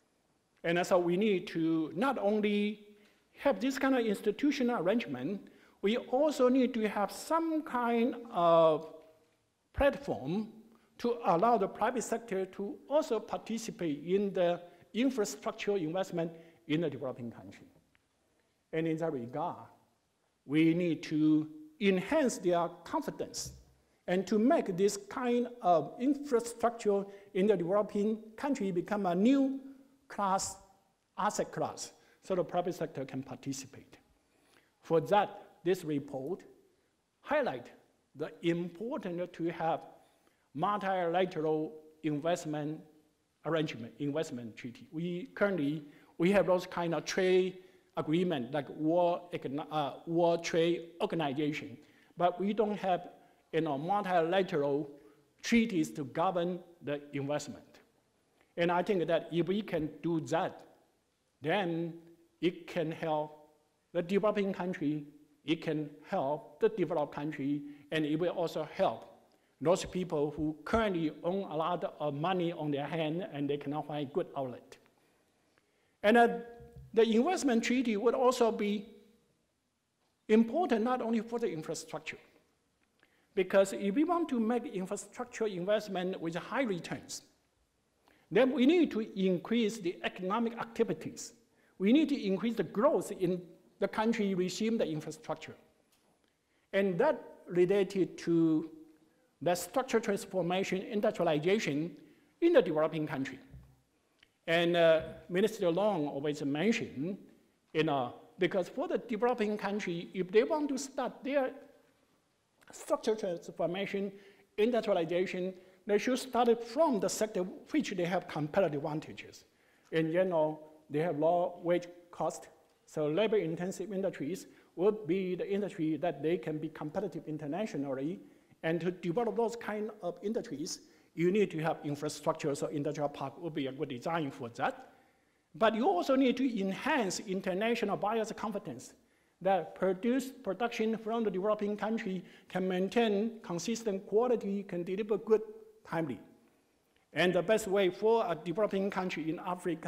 S4: And so we need to not only have this kind of institutional arrangement, we also need to have some kind of platform to allow the private sector to also participate in the infrastructure investment in the developing country. And in that regard, we need to enhance their confidence and to make this kind of infrastructure in the developing country become a new class, asset class, so the private sector can participate. For that, this report highlights the importance to have multilateral investment arrangement, investment treaty. We have those kind of trade agreement like World Trade Organization, but we don't have multilateral treaties to govern the investment. And I think that if we can do that, then it can help the developing country, it can help the developed country, and it will also help those people who currently own a lot of money on their hand and they cannot find good outlet. And the investment treaty would also be important not only for the infrastructure, because if we want to make infrastructure investment with high returns, then we need to increase the economic activities. We need to increase the growth in the country receiving the infrastructure. And that related to the structural transformation, industrialization in the developing country. And Minister Long always mentioned, because for the developing country, if they want to start their structural transformation, industrialization, they should start from the sector which they have competitive advantages. And they have low wage cost, so labor-intensive industries would be the industry that they can be competitive internationally. And to develop those kind of industries, you need to have infrastructure, so industrial park would be a good design for that. But you also need to enhance international buyers' confidence that production from the developing country can maintain consistent quality, can deliver good timely. And the best way for a developing country in Africa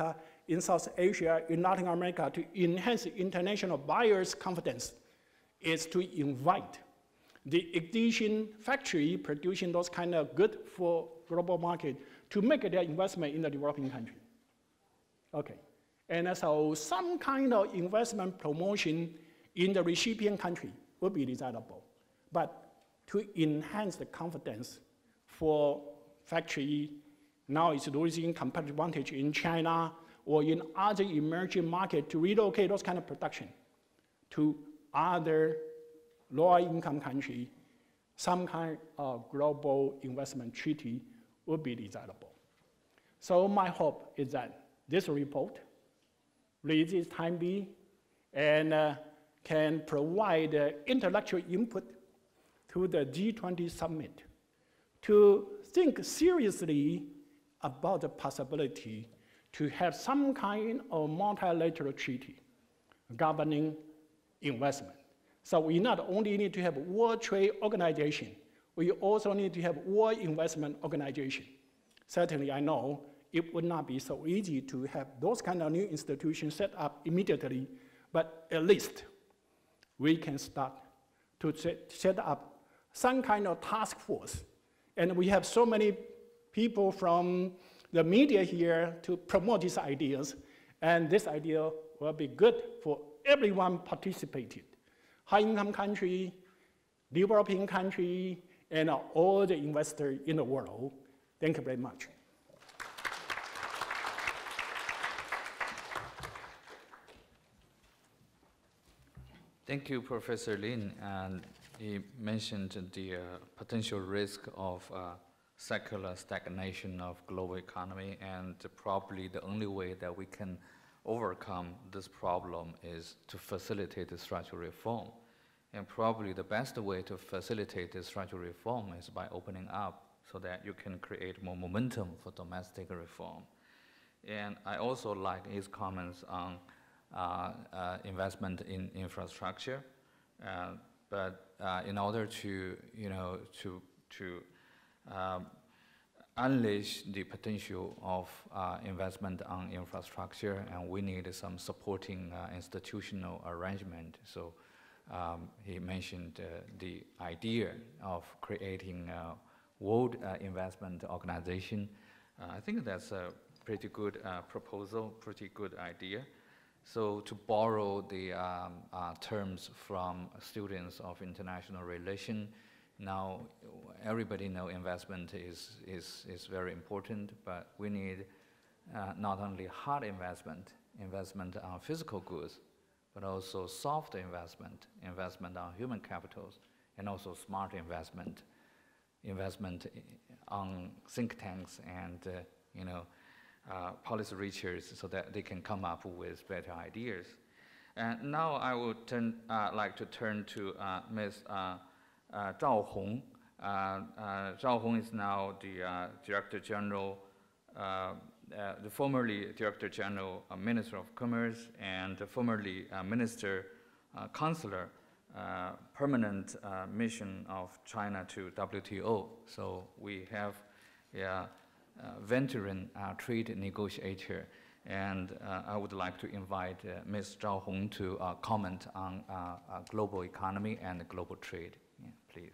S4: in South Asia, in Latin America, to enhance international buyers' confidence is to invite the existing factory producing those kind of goods for global market to make their investment in the developing country. Okay, and so some kind of investment promotion in the recipient country would be desirable, but to enhance the confidence for factory now it's losing competitive advantage in China or in other emerging markets to relocate those kind of production to other lower income country, some kind of global investment treaty would be desirable. So my hope is that this report releases timely and can provide intellectual input to the G20 summit to think seriously about the possibility to have some kind of multilateral treaty governing investment. So we not only need to have World Trade Organization, we also need to have World Investment Organization. Certainly, I know it would not be so easy to have those kind of new institutions set up immediately, but at least we can start to set up some kind of task force. And we have so many people from the media here to promote these ideas, and this idea will be good for everyone participated. High-income country, developing country, and all the investors in the world. Thank you very much.
S1: Thank you, Professor Lin. And he mentioned the potential risk of secular stagnation of global economy, and probably the only way that we can overcome this problem is to facilitate the structural reform. And probably the best way to facilitate the structural reform is by opening up so that you can create more momentum for domestic reform. And I also like his comments on investment in infrastructure. But in order to, unleash the potential of investment on infrastructure, and we need some supporting institutional arrangement. So he mentioned the idea of creating a World Investment Organization. I think that's a pretty good proposal, pretty good idea. So to borrow the terms from students of international relation, now everybody knows investment is very important, but we need not only hard investment on physical goods, but also soft investment on human capitals, and also smart investment on think tanks and policy researchers, so that they can come up with better ideas. And now I would like to turn to Ms. Zhao Hong. Zhao Hong is now the Director General, the formerly Director General, Minister of Commerce, and formerly Minister Counselor, Permanent Mission of China to WTO. So we have a veteran trade negotiator, and I would like to invite Ms. Zhao Hong to comment on global economy and global trade. Yeah, please.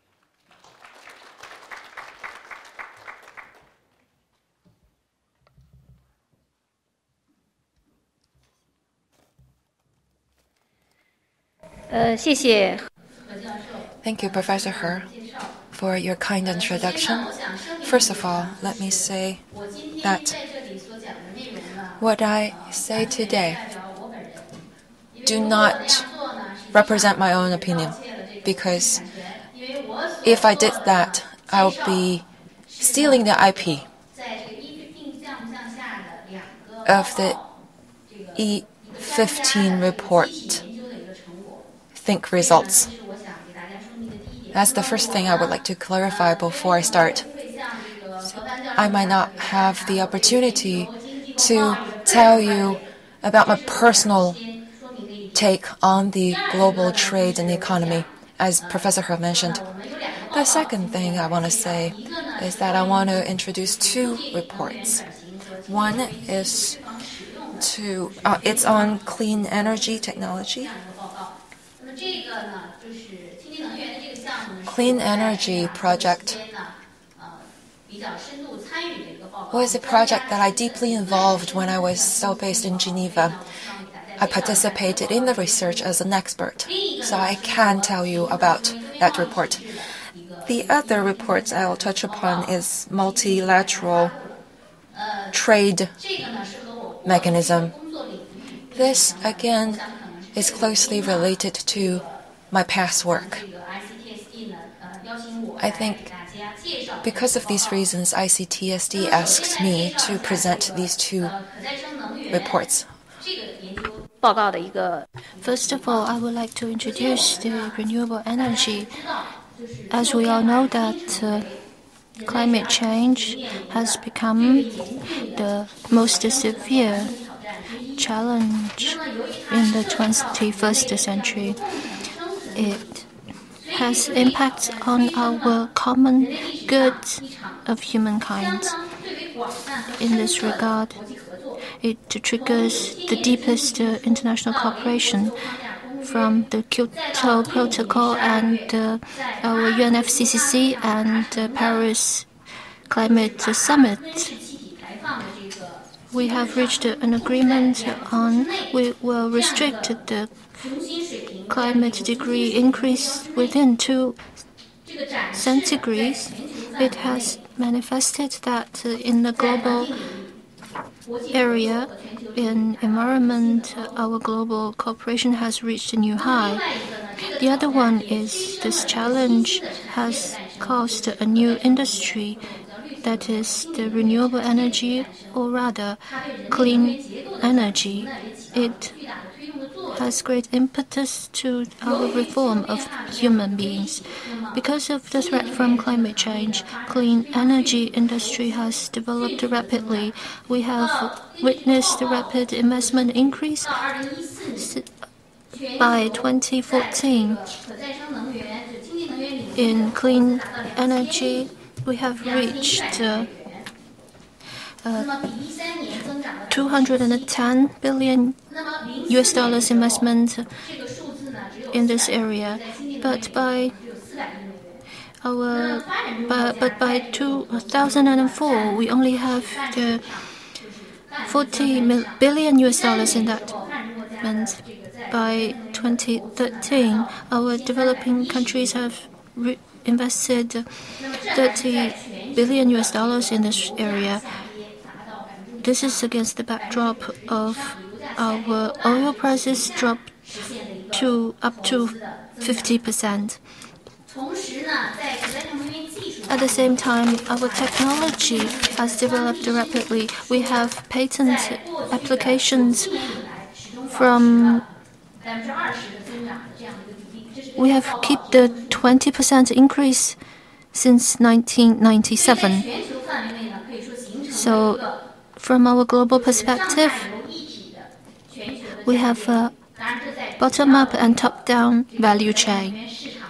S5: Thank you, Professor He, for your kind introduction. First of all, let me say that what I say today do not represent my own opinion, because if I did that, I would be stealing the IP of the E15 report think results. That's the first thing I would like to clarify before I start. I might not have the opportunity to tell you about my personal take on the global trade and economy, as Professor He mentioned. The second thing I want to say is that I want to introduce two reports. One is it's on clean energy technology. Clean energy project was a project that I deeply involved when I was still based in Geneva. I participated in the research as an expert, so I can tell you about that report. The other reports I will touch upon is multilateral trade mechanism. This, again, is closely related to my past work. I think because of these reasons, ICTSD asked me to present these two reports.
S3: First of all, I would like to introduce the renewable energy. As we all know that climate change has become the most severe challenge in the 21st century. It has impacts on our common good of humankind. In this regard, it triggers the deepest international cooperation from the Kyoto Protocol and our UNFCCC and Paris Climate Summit. We have reached an agreement on we will restrict the climate degree increase within 2 centigrades. It has manifested that in the global area, in environment, our global cooperation has reached a new high. The other one is this challenge has caused a new industry, that is the renewable energy, or rather clean energy. It has great impetus to our reform of human beings. Because of the threat from climate change, clean energy industry has developed rapidly. We have witnessed a rapid investment increase. By 2014, in clean energy, we have reached $210 billion investment in this area. But by 2004, we only have the $40 billion in that. And by 2013, our developing countries have invested $30 billion in this area. This is against the backdrop of our oil prices dropped to up to 50%. At the same time, our technology has developed rapidly. We have patent applications from. We have kept the 20% increase since 1997. So, from our global perspective, we have a bottom-up and top-down value chain.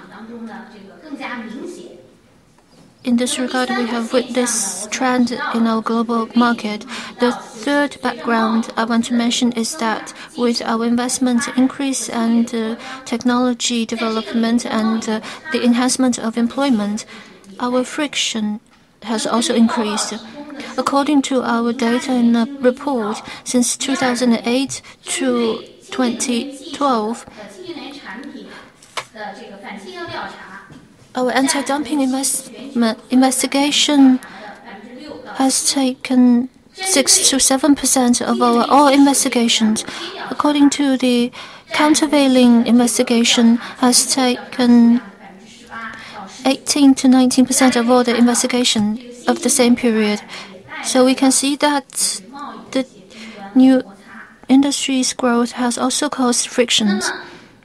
S3: In this regard, we have witnessed trend in our global market. The third background I want to mention is that with our investment increase and technology development and the enhancement of employment, our friction has also increased. According to our data in the report, since 2008 to 2012, our anti-dumping investigation has taken 6 to 7% of our all investigations. According to the countervailing investigation, has taken 18 to 19% of all the investigation of the same period. So we can see that the new industry's growth has also caused frictions.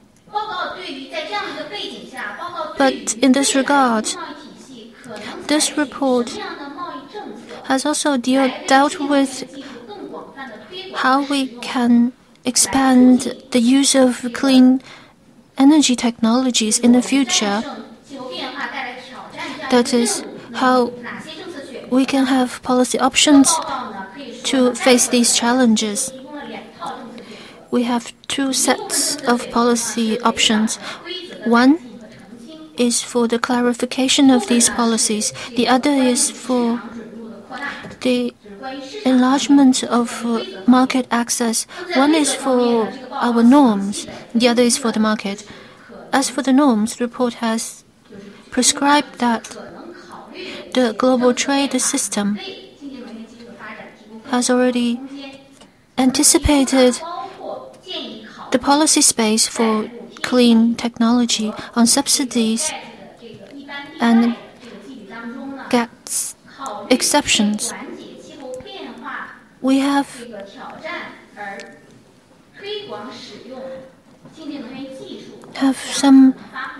S3: But in this regard, this report has also dealt with how we can expand the use of clean energy technologies in the future. That is, how we can have policy options to face these challenges. we have two sets of policy options. One is for the clarification of these policies. The other is for the enlargement of market access. One is for our norms, the other is for the market. As for the norms, the report has prescribed that the global trade system has already anticipated the policy space for clean technology on subsidies and gets exceptions. We have some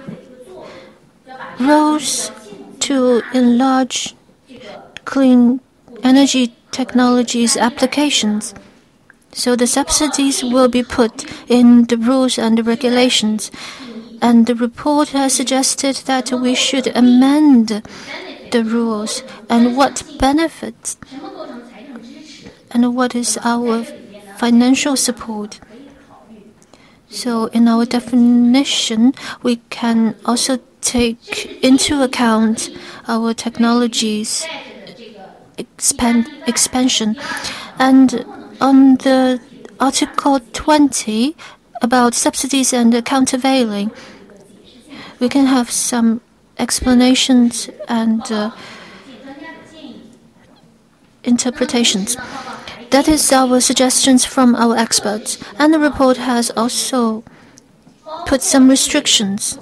S3: rules to enlarge clean energy technologies applications. So the subsidies will be put in the rules and the regulations. And the report has suggested that we should amend the rules and what benefits and what is our financial support. So in our definition, we can also take into account our technologies expansion. And on the Article 20 about subsidies and countervailing, we can have some explanations and interpretations. That is our suggestions from our experts. And the report has also put some restrictions.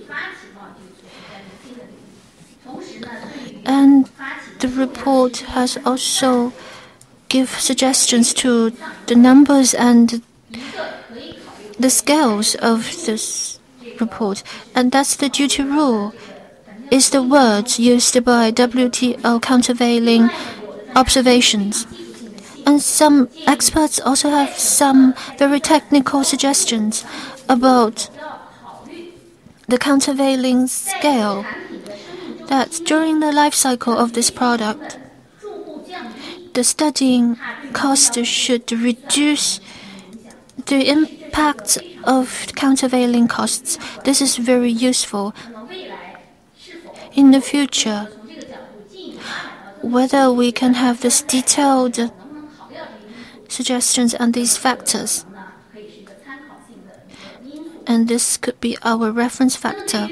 S3: And the report has also give suggestions to the numbers and the scales of this report. And that's the duty rule, is the words used by WTO countervailing observations. And some experts also have some very technical suggestions about the countervailing scale, that during the life cycle of this product, the studying cost should reduce the impact of countervailing costs. This is very useful. In the future, whether we can have this detailed suggestions and these factors, and this could be our reference factor.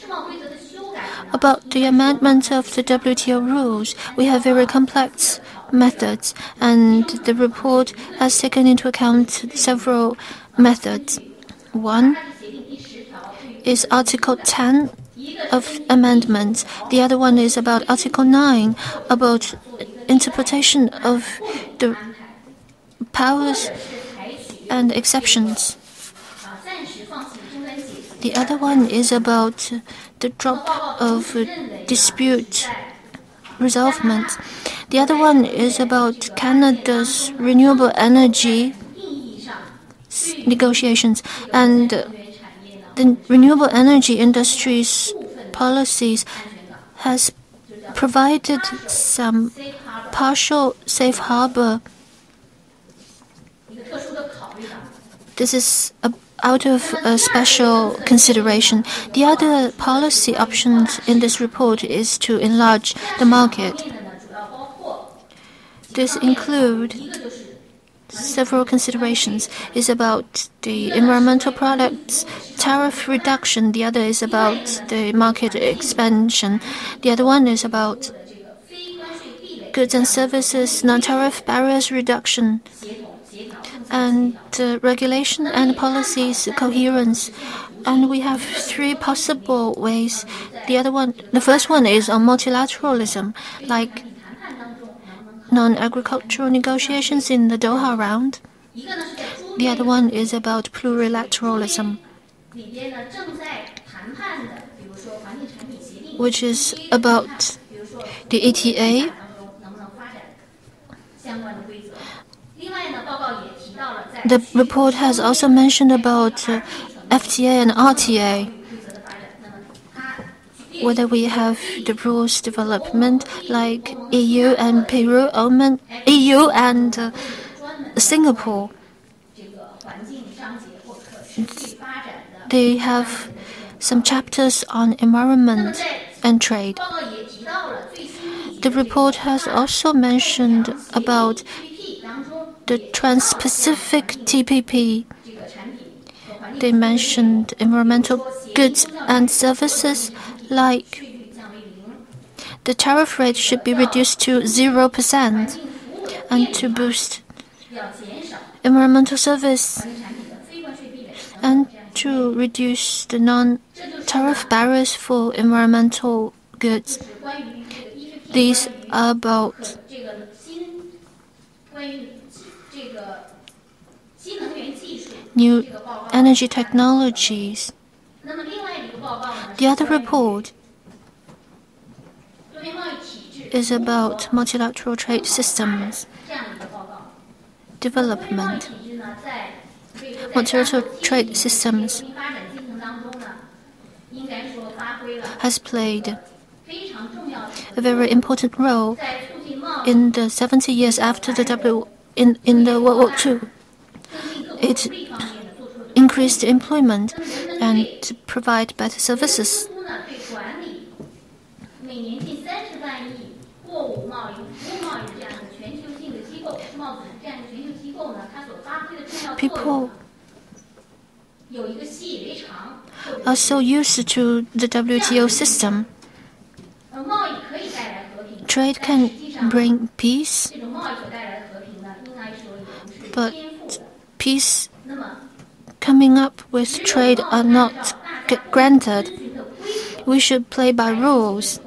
S3: About the amendment of the WTO rules, we have very complex methods, and the report has taken into account several methods. One is Article 10 of amendments. The other one is about Article 9, about interpretation of the powers and exceptions. The other one is about the drop of dispute resolvement. The other one is about Canada's renewable energy negotiations, and the renewable energy industry's policies has provided some partial safe harbor. This is out of a special consideration. The other policy options in this report is to enlarge the market. This includes several considerations. It's about the environmental products tariff reduction. The other is about the market expansion. The other one is about goods and services non-tariff barriers reduction, and regulation and policies coherence. And we have three possible ways. The first one is on multilateralism, like non-agricultural negotiations in the Doha round. The other one is about plurilateralism, which is about the ETA. The report has also mentioned about FTA and RTA, whether we have the rules development like EU and Peru, EU and Singapore. they have some chapters on environment and trade. The report has also mentioned about the Trans-Pacific TPP. They mentioned environmental goods and services like the tariff rate should be reduced to 0% and to boost environmental service and to reduce the non-tariff barriers for environmental goods. These are about new energy technologies. The other report is about multilateral trade systems development. Multilateral trade systems has played a very important role in the 70 years after the in the World War II. It increased employment and to provide better services. People are so used to the WTO system. Trade can bring peace, but peace coming up with trade are not granted. We should play by rules.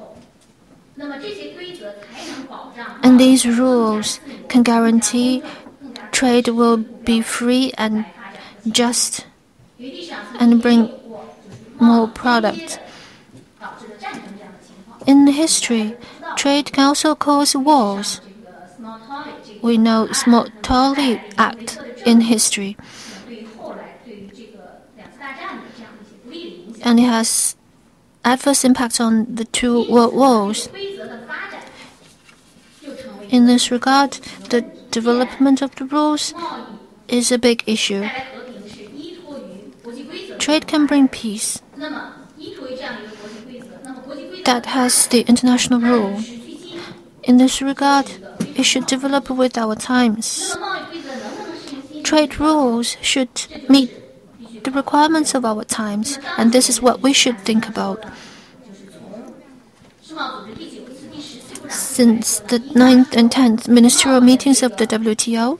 S3: And these rules can guarantee trade will be free and just and bring more product. In history, trade can also cause wars. We know Small-Tolley Act in history. And it has adverse impacts on the two world wars. In this regard, the development of the rules is a big issue. Trade can bring peace. That has the international rule. In this regard, it should develop with our times. Trade rules should meet the requirements of our times, and this is what we should think about. Since the 9th and 10th ministerial meetings of the WTO,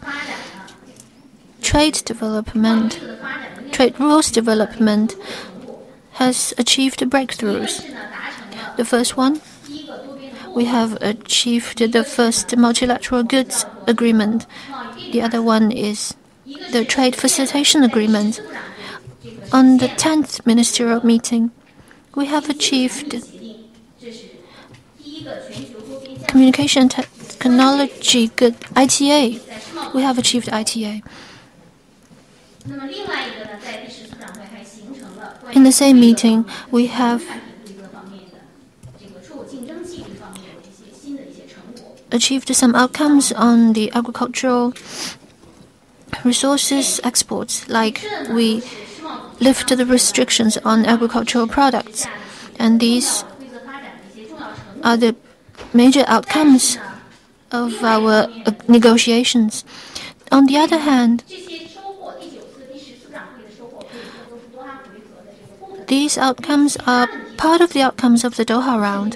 S3: trade rules development has achieved breakthroughs. The first one, we have achieved the first multilateral goods agreement. The other one is the trade facilitation agreement. On the 10th ministerial meeting, we have achieved communication technology good ITA. We have achieved ITA. In the same meeting, we have achieved some outcomes on the agricultural resources exports, like we lifted the restrictions on agricultural products, and these are the major outcomes of our negotiations. On the other hand, these outcomes are part of the outcomes of the Doha round.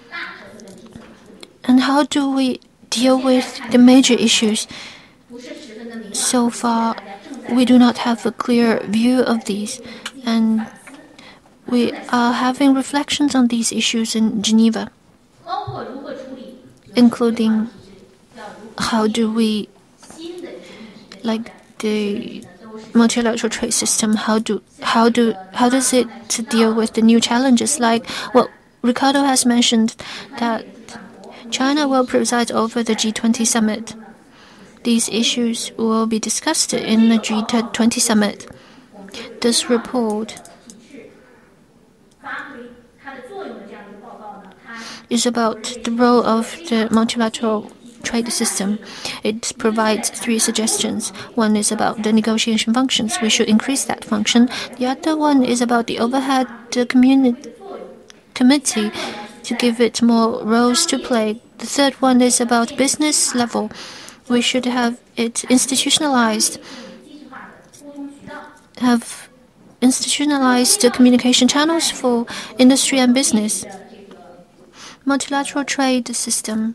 S3: And how do we deal with the major issues? So far, we do not have a clear view of these, and we are having reflections on these issues in Geneva, including how do we, like the multilateral trade system, how does it to deal with the new challenges? Like what Ricardo has mentioned, that China will preside over the G20 summit. These issues will be discussed in the G20 summit. This report is about the role of the multilateral trade system. It provides 3 suggestions. One is about the negotiation functions. We should increase that function. The other one is about the overhead committee to give it more roles to play. The third one is about business level. We should have it institutionalized. Have institutionalized the communication channels for industry and business. Multilateral trade system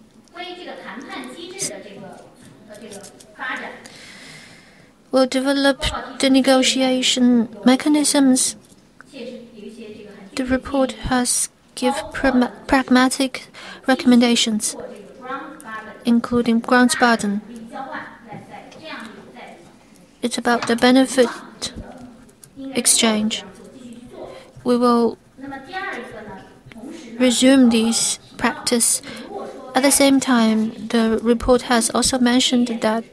S3: will develop the negotiation mechanisms. The report has given pragmatic recommendations, including grounds burden. It's about the benefit exchange. We will resume this practice. At the same time, the report has also mentioned that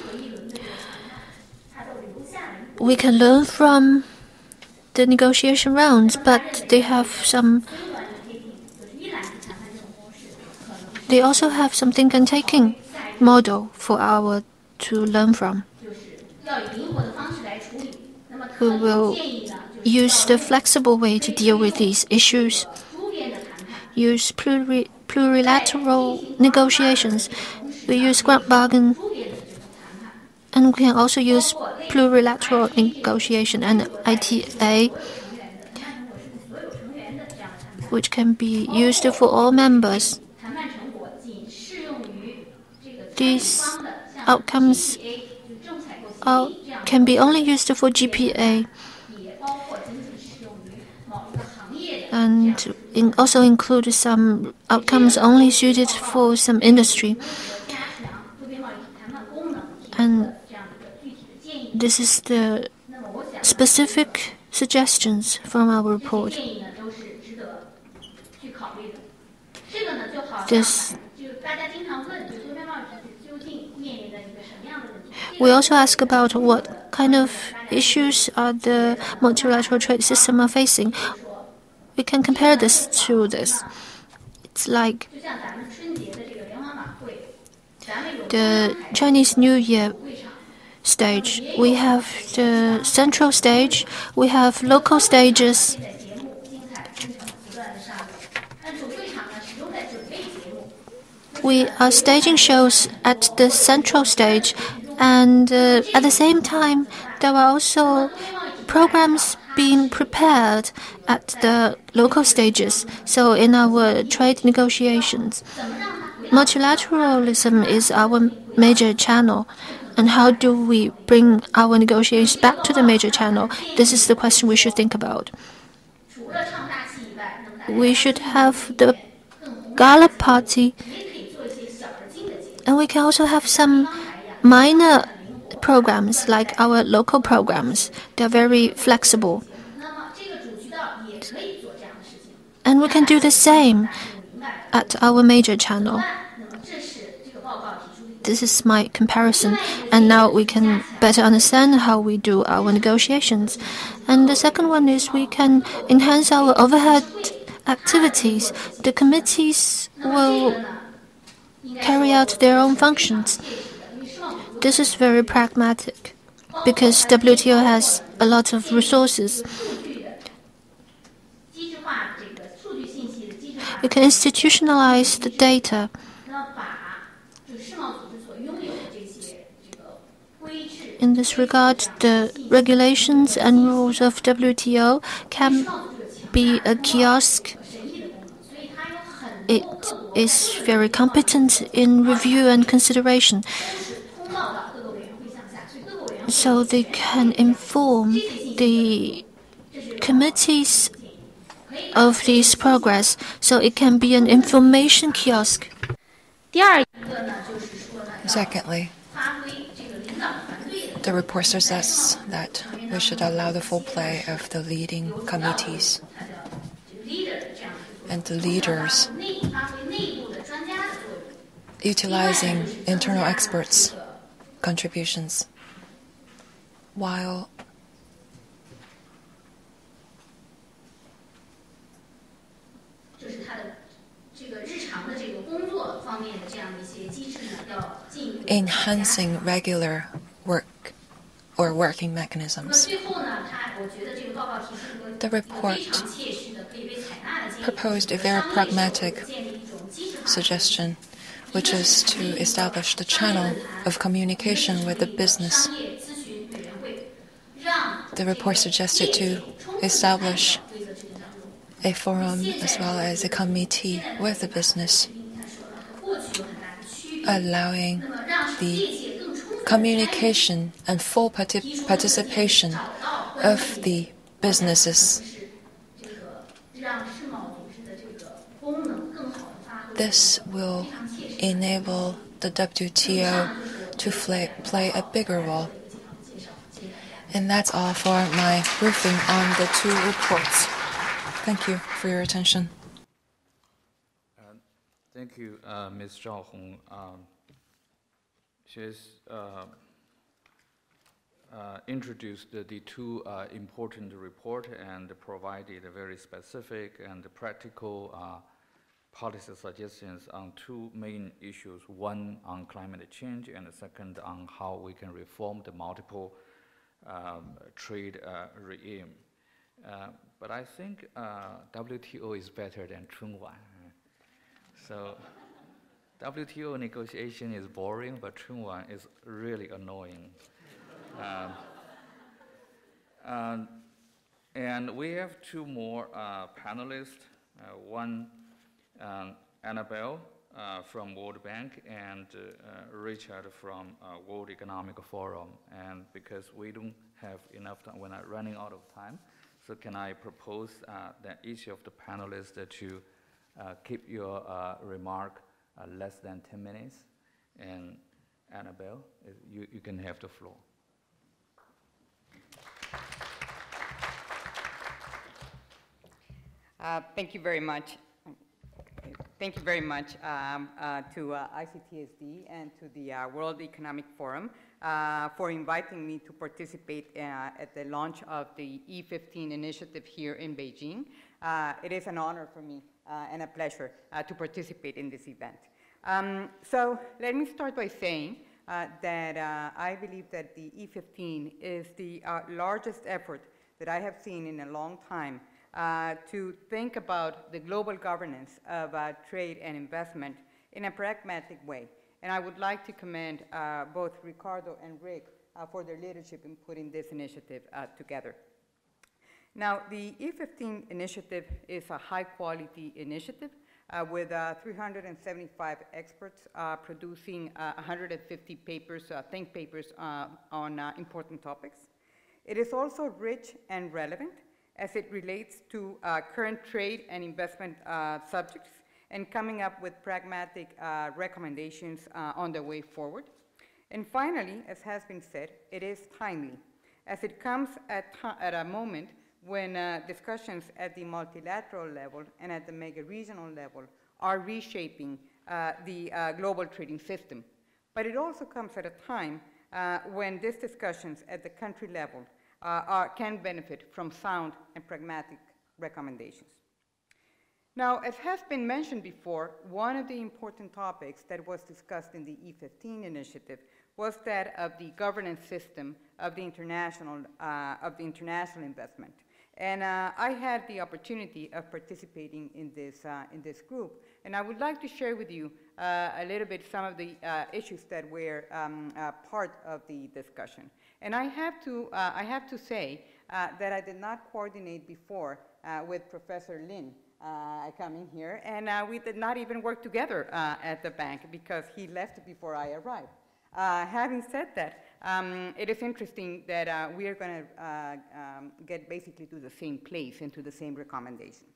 S3: we can learn from the negotiation rounds, but they also have some think and taking model for our to learn from. We will use the flexible way to deal with these issues. Use plurilateral negotiations. We use ground bargain, and we can also use plurilateral negotiation and ITA, which can be used for all members. These outcomes can be only used for GPA, and also include some outcomes only suited for some industry. And this is the specific suggestions from our report. We also ask about what kind of issues are the multilateral trade system are facing. We can compare this to this. It's like the Chinese New Year stage. We have the central stage. We have local stages. We are staging shows at the central stage, and at the same time, there are also programs being prepared at the local stages. So in our trade negotiations, multilateralism is our major channel. And how do we bring our negotiations back to the major channel? This is the question we should think about. We should have the gala party, and we can also have some minor programs like our local programs. They're very flexible. And we can do the same at our major channel. This is my comparison, and now we can better understand how we do our negotiations. And the second one is we can enhance our overhead activities. The committees will carry out their own functions. This is very pragmatic because WTO has a lot of resources. We can institutionalize the data. In this regard, the regulations and rules of WTO can be a kiosk. It is very competent in review and consideration. So they can inform the committees of this progress. So it can be an information kiosk.
S5: Secondly, the report suggests that we should allow the full play of the leading committees and the leaders, utilizing internal experts' contributions, while enhancing regular work or working mechanisms. The report proposed a very pragmatic suggestion, which is to establish the channel of communication with the business. The report suggested to establish a forum as well as a committee with the business, allowing the communication and full participation of the businesses. This will enable the WTO to play a bigger role. And that's all for my briefing on the two reports. Thank you for your attention.
S1: Thank you, Ms. Zhao Hong. She's introduced the two important reports and provided very specific and practical policy suggestions on two main issues, one on climate change and the second on how we can reform the multiple trade regime. But I think WTO is better than Chunwan. So WTO negotiation is boring, but Chunwan is really annoying. And we have two more panelists, one Annabelle from World Bank and Richard from World Economic Forum. And because we don't have enough time, we're not running out of time, so can I propose that each of the panelists to keep your remark less than 10 minutes. And Annabelle, you can have the floor.
S6: Thank you very much. Thank you very much to ICTSD and to the World Economic Forum for inviting me to participate at the launch of the E15 initiative here in Beijing. It is an honor for me and a pleasure to participate in this event. So let me start by saying that I believe that the E15 is the largest effort that I have seen in a long time to think about the global governance of trade and investment in a pragmatic way. And I would like to commend both Ricardo and Rick for their leadership in putting this initiative together. Now, the E15 initiative is a high-quality initiative with 375 experts producing 150 papers, think papers on important topics. It is also rich and relevant as it relates to current trade and investment subjects and coming up with pragmatic recommendations on the way forward. And finally, as has been said, it is timely, as it comes at a moment when discussions at the multilateral level and at the mega-regional level are reshaping the global trading system. But it also comes at a time when these discussions at the country level can benefit from sound and pragmatic recommendations. Now, as has been mentioned before, one of the important topics that was discussed in the E15 initiative was that of the governance system of the international investment. And I had the opportunity of participating in this group. And I would like to share with you a little bit some of the issues that were part of the discussion. And I have to say that I did not coordinate before with Professor Lin coming here, and we did not even work together at the bank because he left before I arrived. Having said that, it is interesting that we are going to get basically to the same place and to the same recommendation.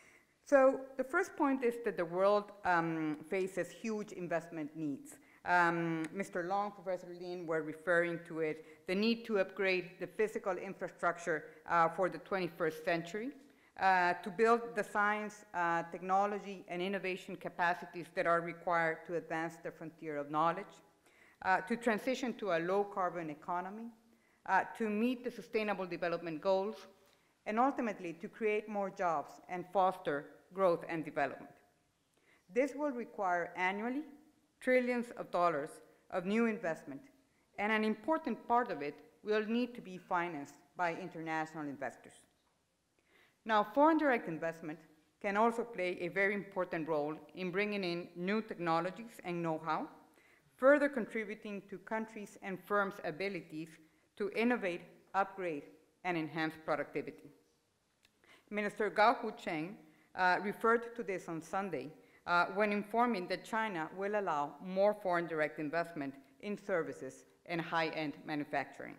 S6: So the first point is that the world faces huge investment needs. Mr. Long, Professor Lin were referring to it, the need to upgrade the physical infrastructure for the 21st century, to build the science, technology, and innovation capacities that are required to advance the frontier of knowledge, to transition to a low-carbon economy, to meet the Sustainable Development Goals, and ultimately to create more jobs and foster growth and development. This will require annually trillions of dollars of new investment, and an important part of it will need to be financed by international investors. Now, foreign direct investment can also play a very important role in bringing in new technologies and know-how, further contributing to countries' and firms' abilities to innovate, upgrade, and enhance productivity. Minister Guoqiang referred to this on Sunday when informing that China will allow more foreign direct investment in services and high-end manufacturing.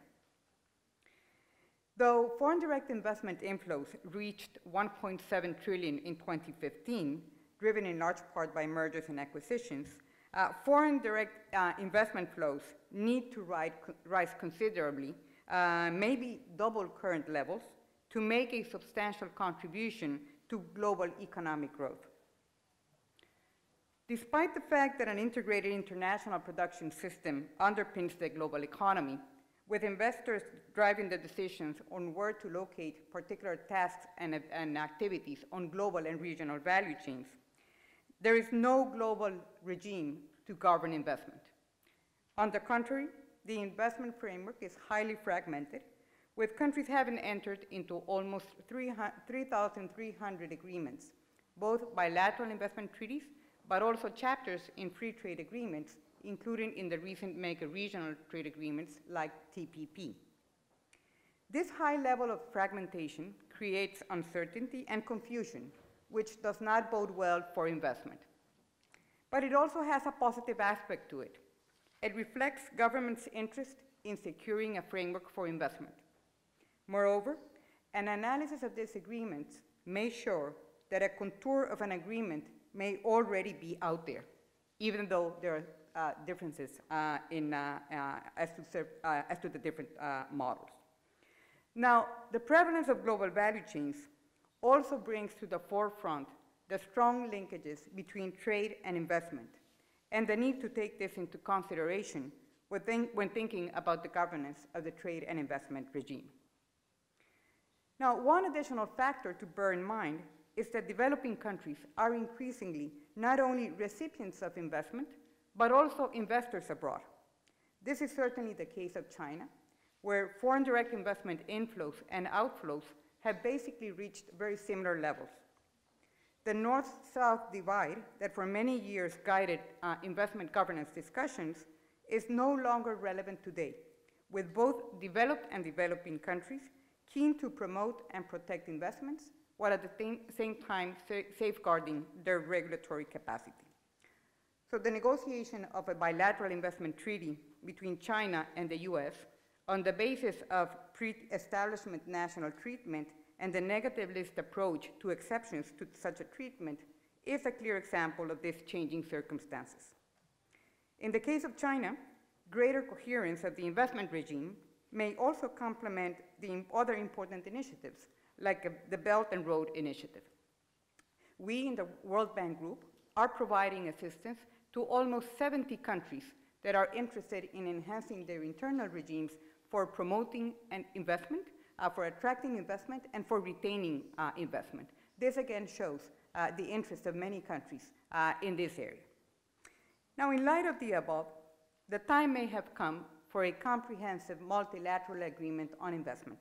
S6: Though foreign direct investment inflows reached 1.7 trillion in 2015, driven in large part by mergers and acquisitions, foreign direct investment flows need to rise considerably, maybe double current levels, to make a substantial contribution to global economic growth. Despite the fact that an integrated international production system underpins the global economy, with investors driving the decisions on where to locate particular tasks and activities on global and regional value chains, there is no global regime to govern investment. On the contrary, the investment framework is highly fragmented, with countries having entered into almost 3,300 agreements, both bilateral investment treaties, but also chapters in free trade agreements, including in the recent mega regional trade agreements like TPP. This high level of fragmentation creates uncertainty and confusion, which does not bode well for investment. But it also has a positive aspect to it. It reflects government's interest in securing a framework for investment. Moreover, an analysis of these agreements may show that a contour of an agreement may already be out there, even though there are differences as to the different models. Now, the prevalence of global value chains also brings to the forefront the strong linkages between trade and investment, and the need to take this into consideration when thinking about the governance of the trade and investment regime. Now, one additional factor to bear in mind is that developing countries are increasingly not only recipients of investment, but also investors abroad. This is certainly the case of China, where foreign direct investment inflows and outflows have basically reached very similar levels. The North-South divide that for many years guided investment governance discussions is no longer relevant today, with both developed and developing countries keen to promote and protect investments, while at the same time safeguarding their regulatory capacity. So the negotiation of a bilateral investment treaty between China and the US on the basis of pre-establishment national treatment and the negative list approach to exceptions to such a treatment is a clear example of these changing circumstances. In the case of China, greater coherence of the investment regime may also complement the other important initiatives, like the Belt and Road Initiative. We in the World Bank Group are providing assistance to almost 70 countries that are interested in enhancing their internal regimes for promoting an investment, for attracting investment, and for retaining investment. This again shows the interest of many countries in this area. Now, in light of the above, the time may have come for a comprehensive multilateral agreement on investment.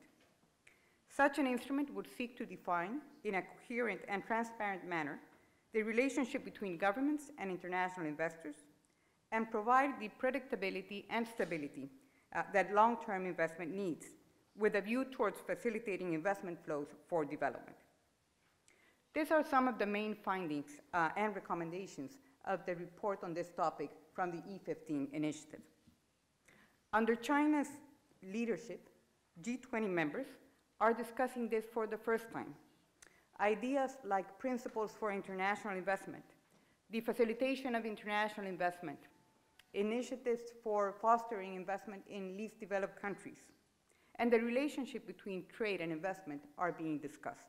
S6: Such an instrument would seek to define, in a coherent and transparent manner, the relationship between governments and international investors, and provide the predictability and stability that long-term investment needs, with a view towards facilitating investment flows for development. These are some of the main findings and recommendations of the report on this topic from the E15 initiative. Under China's leadership, G20 members are discussing this for the first time. Ideas like principles for international investment, the facilitation of international investment, initiatives for fostering investment in least developed countries, and the relationship between trade and investment are being discussed.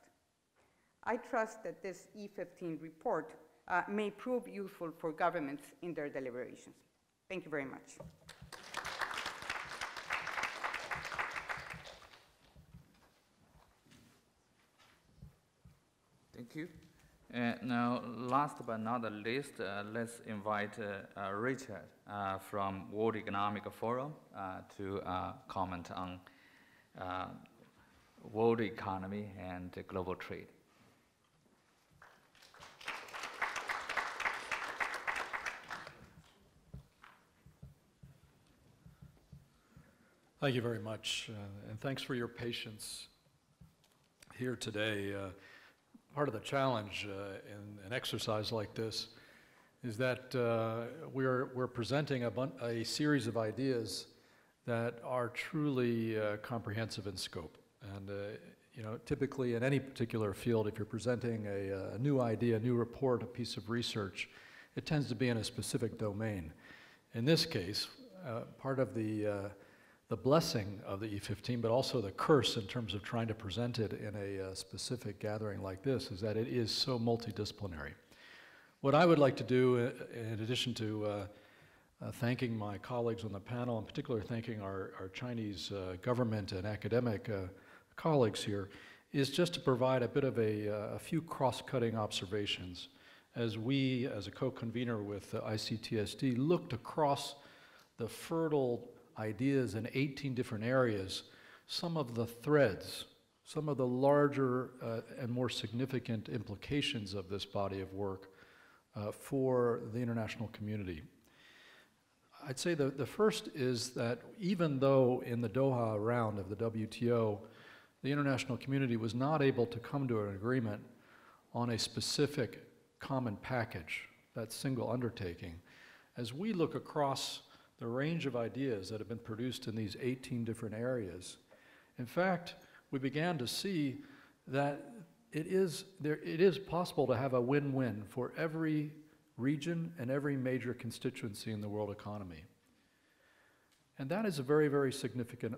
S6: I trust that this E15 report may prove useful for governments in their deliberations. Thank you very much.
S1: Thank you. Now, last but not the least, let's invite Richard from World Economic Forum to comment on world economy and global trade.
S7: Thank you very much, and thanks for your patience here today. Part of the challenge in an exercise like this is that we're presenting a series of ideas that are truly comprehensive in scope. And you know, typically in any particular field, if you're presenting a new idea, a new report, a piece of research, it tends to be in a specific domain. In this case, part of the blessing of the E15, but also the curse in terms of trying to present it in a specific gathering like this, is that it is so multidisciplinary. What I would like to do, in addition to thanking my colleagues on the panel, in particular thanking our Chinese government and academic colleagues here, is just to provide a bit of a few cross-cutting observations as we, as a co-convener with ICTSD, looked across the fertile ideas in 18 different areas, some of the threads, some of the larger and more significant implications of this body of work for the international community. I'd say the first is that even though in the Doha round of the WTO, the international community was not able to come to an agreement on a specific common package, that single undertaking, as we look across the range of ideas that have been produced in these 18 different areas, in fact, we began to see that it is possible to have a win-win for every region and every major constituency in the world economy. And that is a very, very significant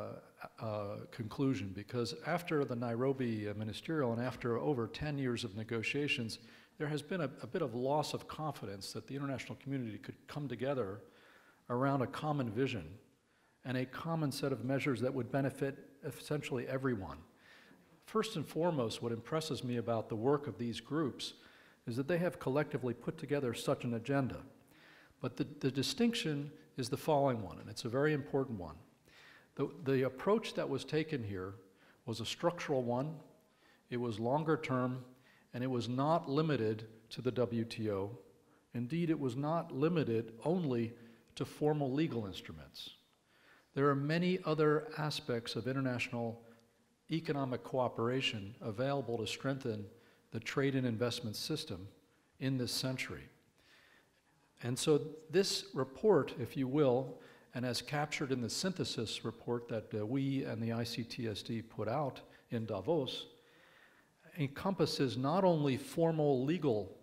S7: conclusion, because after the Nairobi ministerial and after over 10 years of negotiations, there has been a bit of loss of confidence that the international community could come together around a common vision and a common set of measures that would benefit essentially everyone. First and foremost, what impresses me about the work of these groups is that they have collectively put together such an agenda. But the distinction is the following one, and it's a very important one. The approach that was taken here was a structural one, it was longer term, and it was not limited to the WTO. Indeed, it was not limited only to formal legal instruments. There are many other aspects of international economic cooperation available to strengthen the trade and investment system in this century. And so this report, if you will, and as captured in the synthesis report that we and the ICTSD put out in Davos, encompasses not only formal legal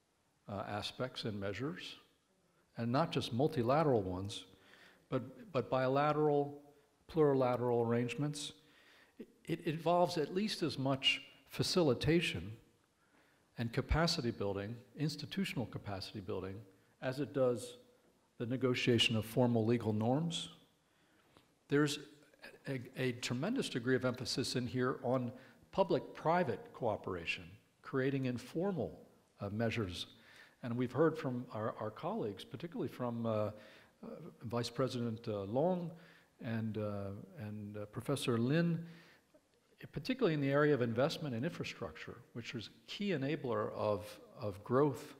S7: aspects and measures, and not just multilateral ones, but bilateral, plurilateral arrangements. It involves at least as much facilitation and capacity building, institutional capacity building, as it does the negotiation of formal legal norms. There's a tremendous degree of emphasis in here on public-private cooperation, creating informal measures. And we've heard from our colleagues, particularly from Vice President Long and Professor Lin, particularly in the area of investment and infrastructure, which is a key enabler of growth.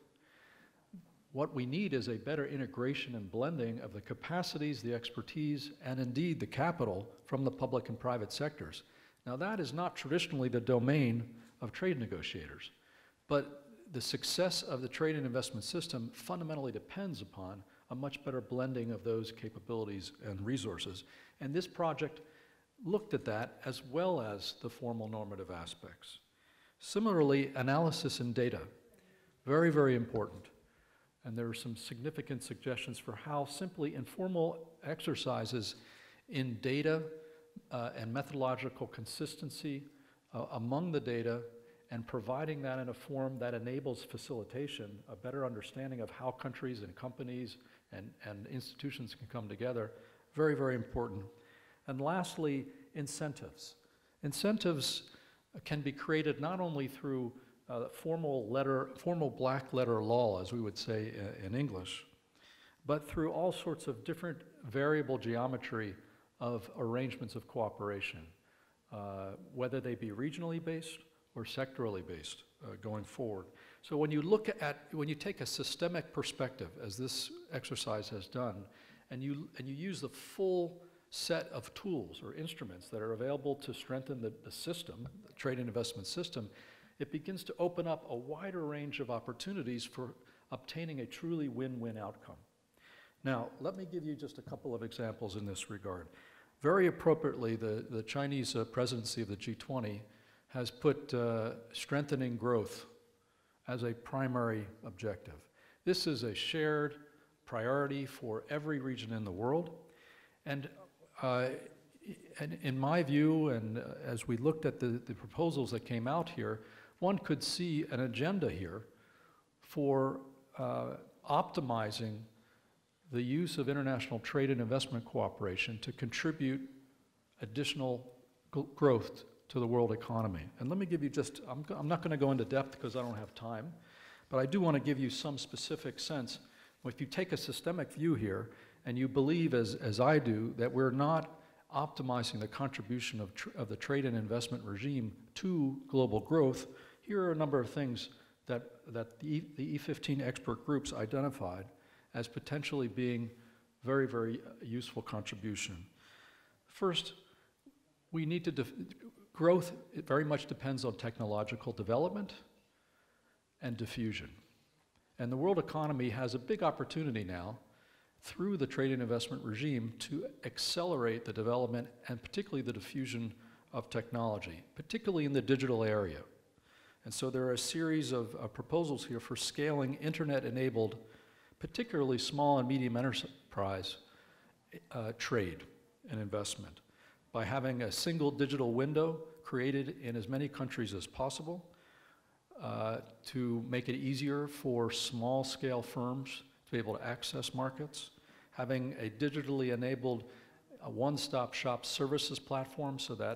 S7: What we need is a better integration and blending of the capacities, the expertise, and indeed the capital from the public and private sectors. Now, that is not traditionally the domain of trade negotiators, but the success of the trade and investment system fundamentally depends upon a much better blending of those capabilities and resources. And this project looked at that as well as the formal normative aspects. Similarly, analysis and data, very, very important. And there are some significant suggestions for how simply informal exercises in data and methodological consistency among the data, and providing that in a form that enables facilitation, a better understanding of how countries and companies and institutions can come together, very, very important. And lastly, incentives. Incentives can be created not only through formal black letter law, as we would say in English, but through all sorts of different variable geometry of arrangements of cooperation, whether they be regionally based or sectorally based going forward. So when you take a systemic perspective, as this exercise has done, and you use the full set of tools or instruments that are available to strengthen the system, the trade and investment system, it begins to open up a wider range of opportunities for obtaining a truly win-win outcome. Now, let me give you just a couple of examples in this regard. Very appropriately, the Chinese presidency of the G20 has put strengthening growth as a primary objective. This is a shared priority for every region in the world. And in my view, and as we looked at the proposals that came out here, one could see an agenda here for optimizing the use of international trade and investment cooperation to contribute additional growth to the world economy. And let me give you just, I'm not going to go into depth because I don't have time, but I do want to give you some specific sense. If you take a systemic view here and you believe, as I do, that we're not optimizing the contribution of the trade and investment regime to global growth, here are a number of things that the E15 expert groups identified as potentially being very, very useful contribution. First, we need to, growth, it very much depends on technological development and diffusion. And the world economy has a big opportunity now through the trade and investment regime to accelerate the development and particularly the diffusion of technology, particularly in the digital area. And so there are a series of proposals here for scaling internet-enabled, particularly small and medium enterprise trade and investment by having a single digital window created in as many countries as possible to make it easier for small-scale firms to be able to access markets, having a digitally enabled one-stop shop services platform so that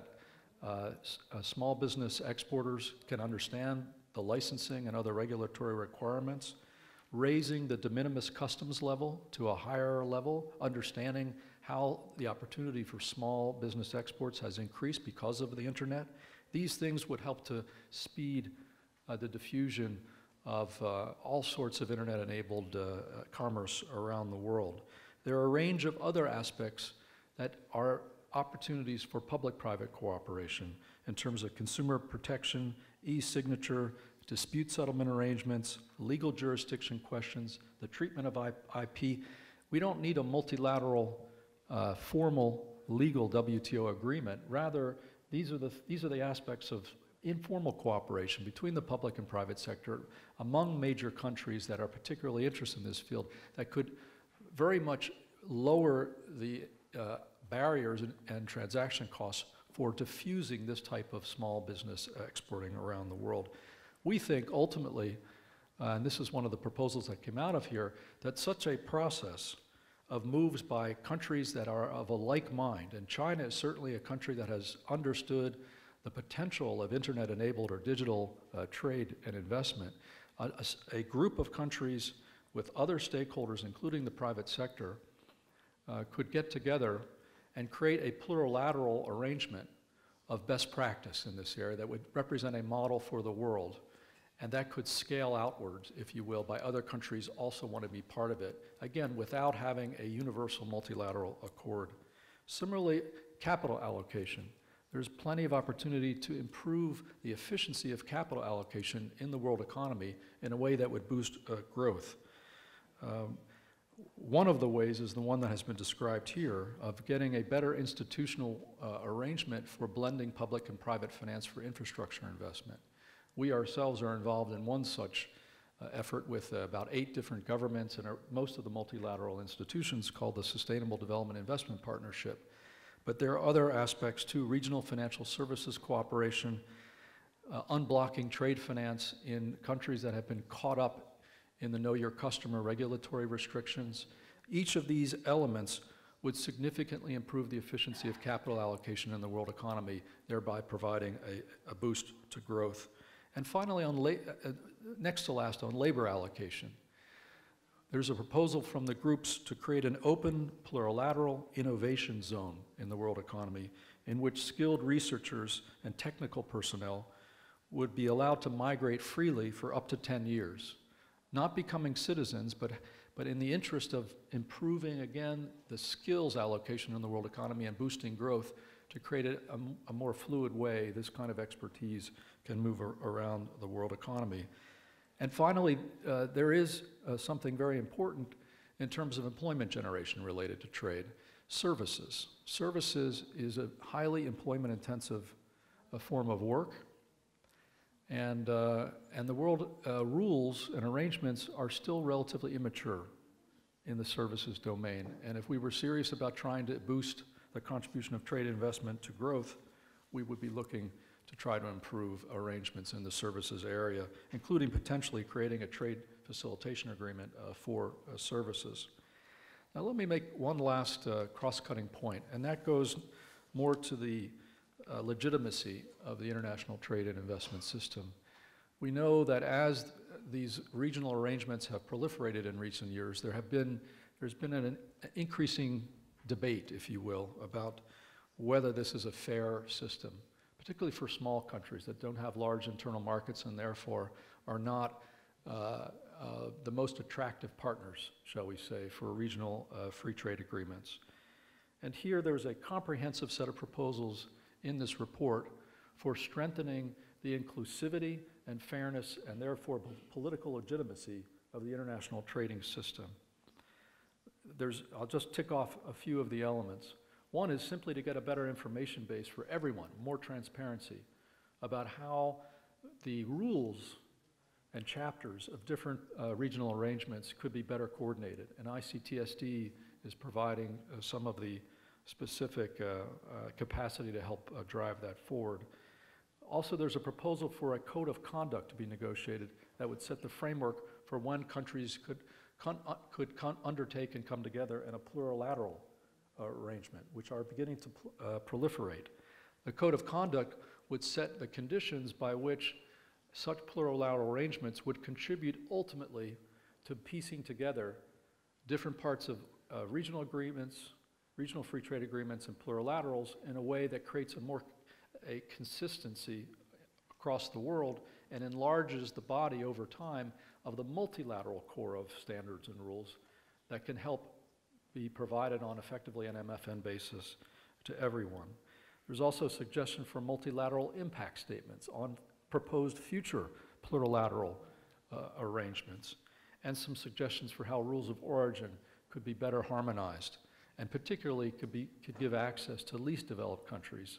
S7: small business exporters can understand the licensing and other regulatory requirements, raising the de minimis customs level to a higher level, understanding how the opportunity for small business exports has increased because of the internet. These things would help to speed the diffusion of all sorts of internet-enabled commerce around the world. There are a range of other aspects that are opportunities for public-private cooperation in terms of consumer protection, e-signature, dispute settlement arrangements, legal jurisdiction questions, the treatment of IP. We don't need a multilateral, formal, legal WTO agreement. Rather, these are the aspects of informal cooperation between the public and private sector among major countries that are particularly interested in this field that could very much lower the barriers and transaction costs for diffusing this type of small business exporting around the world. We think ultimately, and this is one of the proposals that came out of here, that such a process of moves by countries that are of a like mind, and China is certainly a country that has understood the potential of internet-enabled or digital trade and investment, a group of countries with other stakeholders, including the private sector, could get together and create a plurilateral arrangement of best practice in this area that would represent a model for the world. And that could scale outwards, if you will, by other countries also want to be part of it, again, without having a universal multilateral accord. Similarly, capital allocation. There's plenty of opportunity to improve the efficiency of capital allocation in the world economy in a way that would boost growth. One of the ways is the one that has been described here of getting a better institutional arrangement for blending public and private finance for infrastructure investment. We ourselves are involved in one such effort with about 8 different governments and most of the multilateral institutions called the Sustainable Development Investment Partnership. But there are other aspects too, regional financial services cooperation, unblocking trade finance in countries that have been caught up in the Know Your Customer regulatory restrictions. Each of these elements would significantly improve the efficiency of capital allocation in the world economy, thereby providing a boost to growth. And finally, next to last, on labor allocation. There's a proposal from the groups to create an open, plurilateral innovation zone in the world economy in which skilled researchers and technical personnel would be allowed to migrate freely for up to 10 years, not becoming citizens, but in the interest of improving, again, the skills allocation in the world economy and boosting growth to create a more fluid way this kind of expertise can move around the world economy. And finally, there is something very important in terms of employment generation related to trade. Services. Services is a highly employment-intensive form of work, and the world rules and arrangements are still relatively immature in the services domain. And if we were serious about trying to boost the contribution of trade investment to growth, we would be looking to try to improve arrangements in the services area, including potentially creating a trade facilitation agreement for services. Now let me make one last cross-cutting point, and that goes more to the legitimacy of the international trade and investment system. We know that as these regional arrangements have proliferated in recent years, there's been an increasing debate, if you will, about whether this is a fair system, particularly for small countries that don't have large internal markets and therefore are not the most attractive partners, shall we say, for regional free trade agreements. And here there's a comprehensive set of proposals in this report for strengthening the inclusivity and fairness and therefore political legitimacy of the international trading system. I'll just tick off a few of the elements. One is simply to get a better information base for everyone, more transparency about how the rules and chapters of different regional arrangements could be better coordinated. And ICTSD is providing some of the specific capacity to help drive that forward. Also, there's a proposal for a code of conduct to be negotiated that would set the framework for when countries could undertake and come together in a plurilateral arrangement, which are beginning to proliferate. The code of conduct would set the conditions by which such plurilateral arrangements would contribute ultimately to piecing together different parts of regional agreements, regional free trade agreements, and plurilaterals in a way that creates a consistency across the world and enlarges the body over time of the multilateral core of standards and rules that can help be provided on effectively an MFN basis to everyone. There's also a suggestion for multilateral impact statements on proposed future plurilateral arrangements, and some suggestions for how rules of origin could be better harmonized, and particularly could give access to least developed countries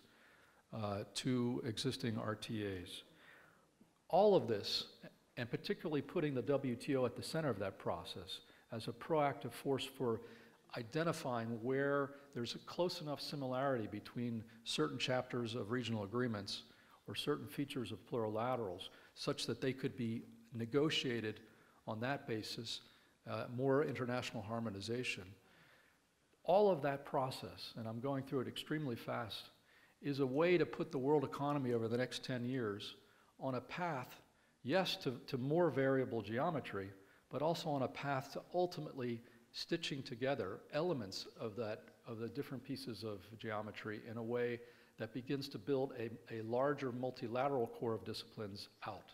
S7: to existing RTAs. All of this, and particularly putting the WTO at the center of that process as a proactive force for identifying where there's a close enough similarity between certain chapters of regional agreements or certain features of plurilaterals such that they could be negotiated on that basis, more international harmonization. All of that process, and I'm going through it extremely fast, is a way to put the world economy over the next 10 years on a path, yes, to more variable geometry, but also on a path to ultimately stitching together elements of the different pieces of geometry in a way that begins to build a larger multilateral core of disciplines out.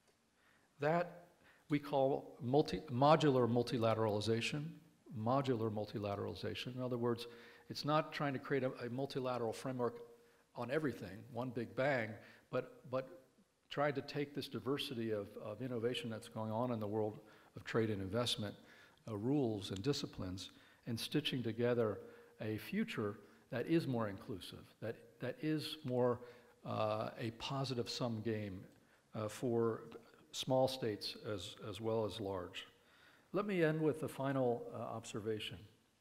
S7: That we call modular multilateralization. Modular multilateralization. In other words, it's not trying to create a multilateral framework on everything, one big bang, but trying to take this diversity of innovation that's going on in the world of trade and investment, rules and disciplines, and stitching together a future that is more inclusive, that is more a positive sum game for small states as well as large. Let me end with a final observation,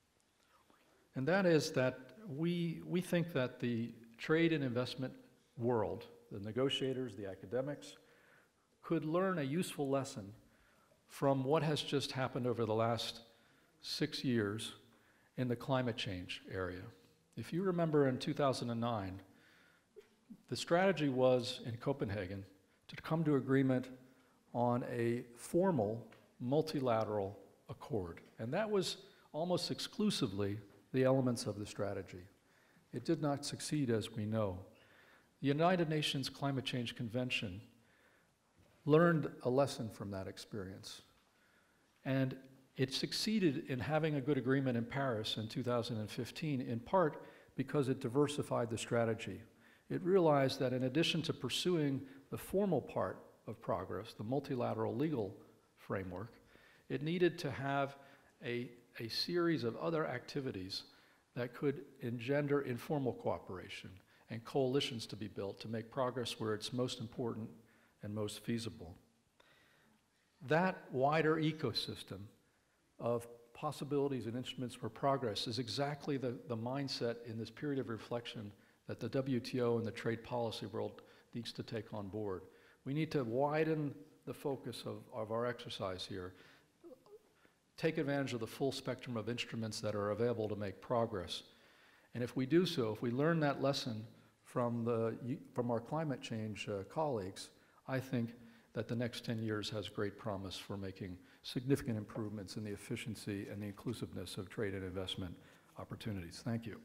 S7: and that is that we think that the trade and investment world, the negotiators, the academics, could learn a useful lesson from what has just happened over the last 6 years in the climate change area. If you remember in 2009, the strategy was in Copenhagen to come to agreement on a formal multilateral accord. And that was almost exclusively the elements of the strategy. It did not succeed, as we know. The United Nations Climate Change Convention learned a lesson from that experience. And it succeeded in having a good agreement in Paris in 2015, in part because it diversified the strategy. It realized that in addition to pursuing the formal part of progress, the multilateral legal framework, it needed to have a series of other activities that could engender informal cooperation and coalitions to be built to make progress where it's most important and most feasible. That wider ecosystem of possibilities and instruments for progress is exactly the mindset in this period of reflection that the WTO and the trade policy world needs to take on board. We need to widen the focus of our exercise here, take advantage of the full spectrum of instruments that are available to make progress. And if we do so, if we learn that lesson from our climate change colleagues, I think that the next 10 years has great promise for making significant improvements in the efficiency and the inclusiveness of trade and investment opportunities. Thank you.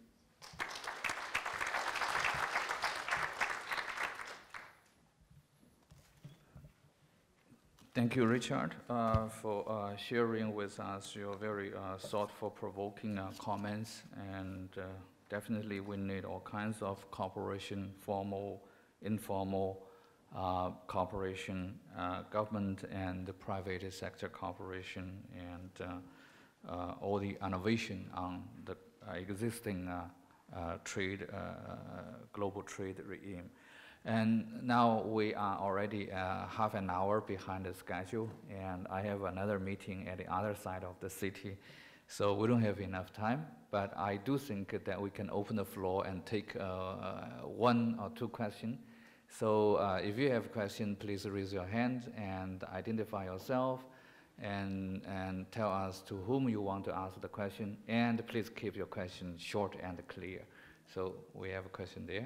S1: Thank you, Richard, for sharing with us your very thoughtful, provoking comments. And definitely we need all kinds of cooperation, formal, informal cooperation, government and the private sector cooperation, and all the innovation on the existing trade, global trade regime. And now we are already half an hour behind the schedule, and I have another meeting at the other side of the city, so we don't have enough time. But I do think that we can open the floor and take 1 or 2 questions. So if you have a question, please raise your hand and identify yourself and tell us to whom you want to ask the question, and please keep your question short and clear. So we have a question there.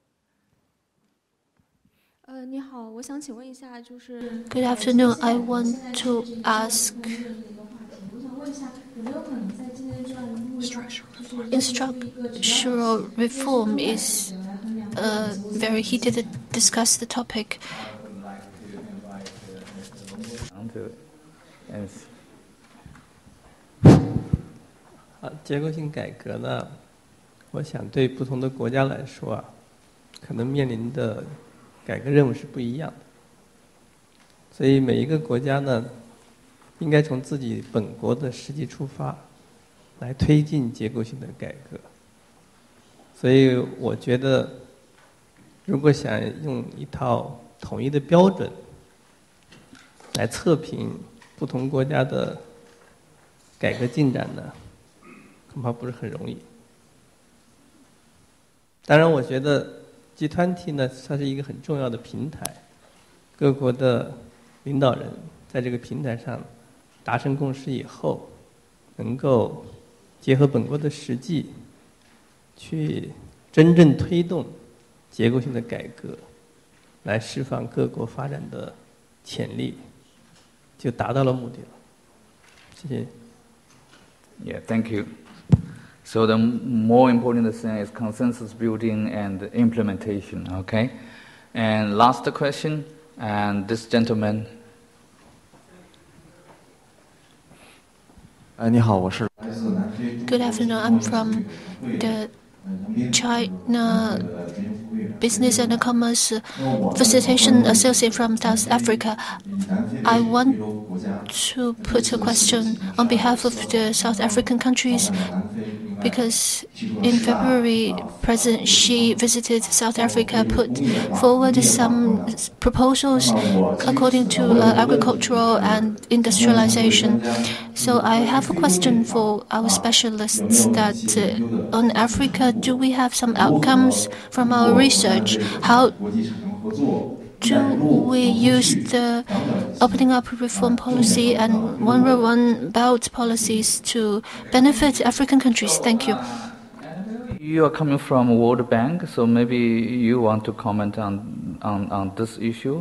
S8: 你好，我想请问一下，就是
S3: Good afternoon. I want to ask structural reform is a very heated discussed topic.
S9: 结构性改革呢，我想对不同的国家来说啊，可能面临的改革任务是不一样的，所以每一个国家呢，应该从自己本国的实际出发，来推进结构性的改革。所以我觉得，如果想用一套统一的标准来测评不同国家的改革进展呢，恐怕不是很容易。当然，我觉得G20呢，它是一个很重要的平台，各国的领导人在这个平台上达成共识以后，能够结合本国的实际，去真正推动结构性的改革，来释放各国发展的潜力，就达到了目的了。谢谢。
S1: Yeah, thank you. So the more important thing is consensus building and implementation, okay? And last question, and this gentleman.
S10: 你好，我是
S3: Good afternoon. I'm from the China Business and Commerce Facilitation Association from South Africa. I want to put a question on behalf of the South African countries, because in February, President Xi visited South Africa, put forward some proposals according to agricultural and industrialization. So I have a question for our specialists that on Africa, do we have some outcomes from our research? How do we use the opening up reform policy and One Belt policies to benefit African countries? Thank you.
S1: You are coming from World Bank, so maybe you want to comment on this issue.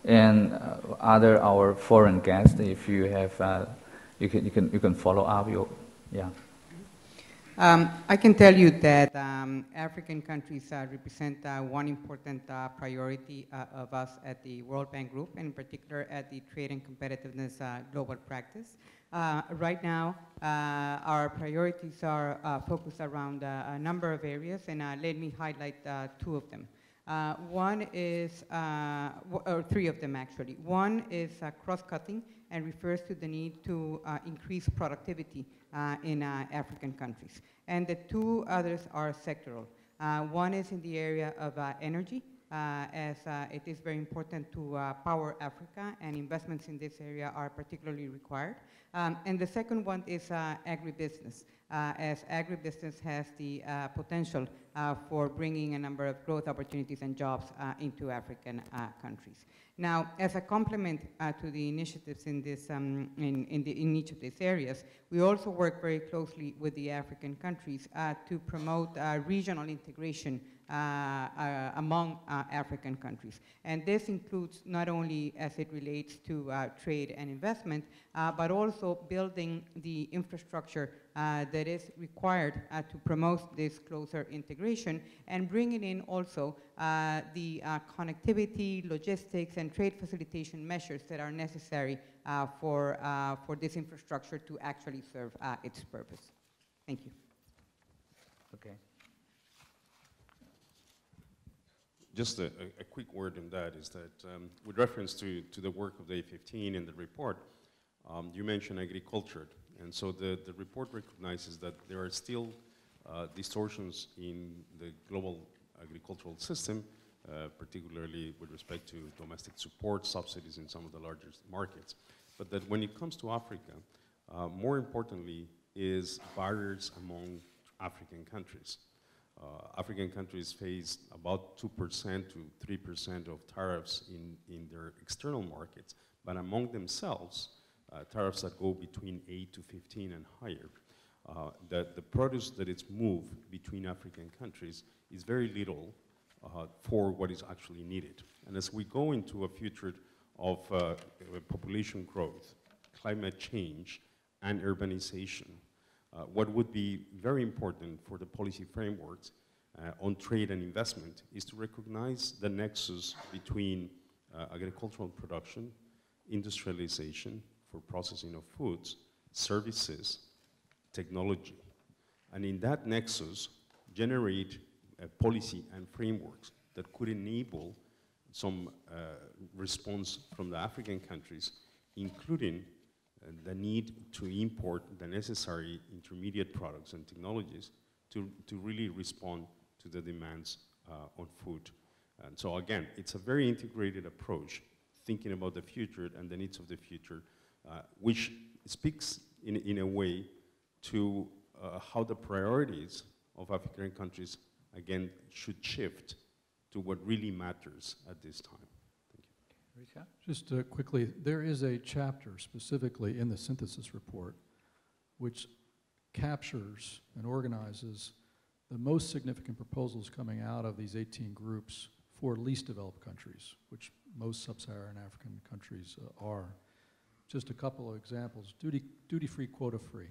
S1: And other our foreign guests, if you have, you can follow up your, yeah.
S6: I can tell you that African countries represent one important priority of us at the World Bank Group, and in particular at the Trade and Competitiveness Global Practice. Right now, our priorities are focused around a number of areas, and let me highlight two of them. One is, or three of them actually. One is cross-cutting and refers to the need to increase productivity in African countries. And the two others are sectoral. One is in the area of energy, as it is very important to power Africa, and investments in this area are particularly required. And the second one is agribusiness, as agribusiness has the potential for bringing a number of growth opportunities and jobs into African countries. Now, as a complement to the initiatives in this, in each of these areas, we also work very closely with the African countries to promote regional integration among African countries. And this includes not only as it relates to trade and investment, but also building the infrastructure that is required to promote this closer integration, and bringing in also the connectivity, logistics, and trade facilitation measures that are necessary for this infrastructure to actually serve its purpose. Thank you.
S1: Okay.
S2: Just a quick word on that is that with reference to the work of the E15 in the report, you mentioned agriculture. And so the report recognizes that there are still distortions in the global agricultural system, particularly with respect to domestic support, subsidies in some of the largest markets. But that when it comes to Africa, more importantly is barriers among African countries. African countries face about 2% to 3% of tariffs in their external markets, but among themselves, tariffs that go between 8 to 15 and higher. That the produce that is moved between African countries is very little for what is actually needed. And as we go into a future of population growth, climate change, and urbanization, what would be very important for the policy frameworks on trade and investment is to recognize the nexus between agricultural production, industrialization for processing of foods, services, technology. And in that nexus, generate policy and frameworks that could enable some response from the African countries, including the need to import the necessary intermediate products and technologies to really respond to the demands on food. And so again, it's a very integrated approach, thinking about the future and the needs of the future, which speaks in a way to how the priorities of African countries, again, should shift to what really matters at this time.
S7: Just quickly, there is a chapter specifically in the synthesis report which captures and organizes the most significant proposals coming out of these 18 groups for least developed countries, which most sub-Saharan African countries are. Just a couple of examples: duty-free, quota-free.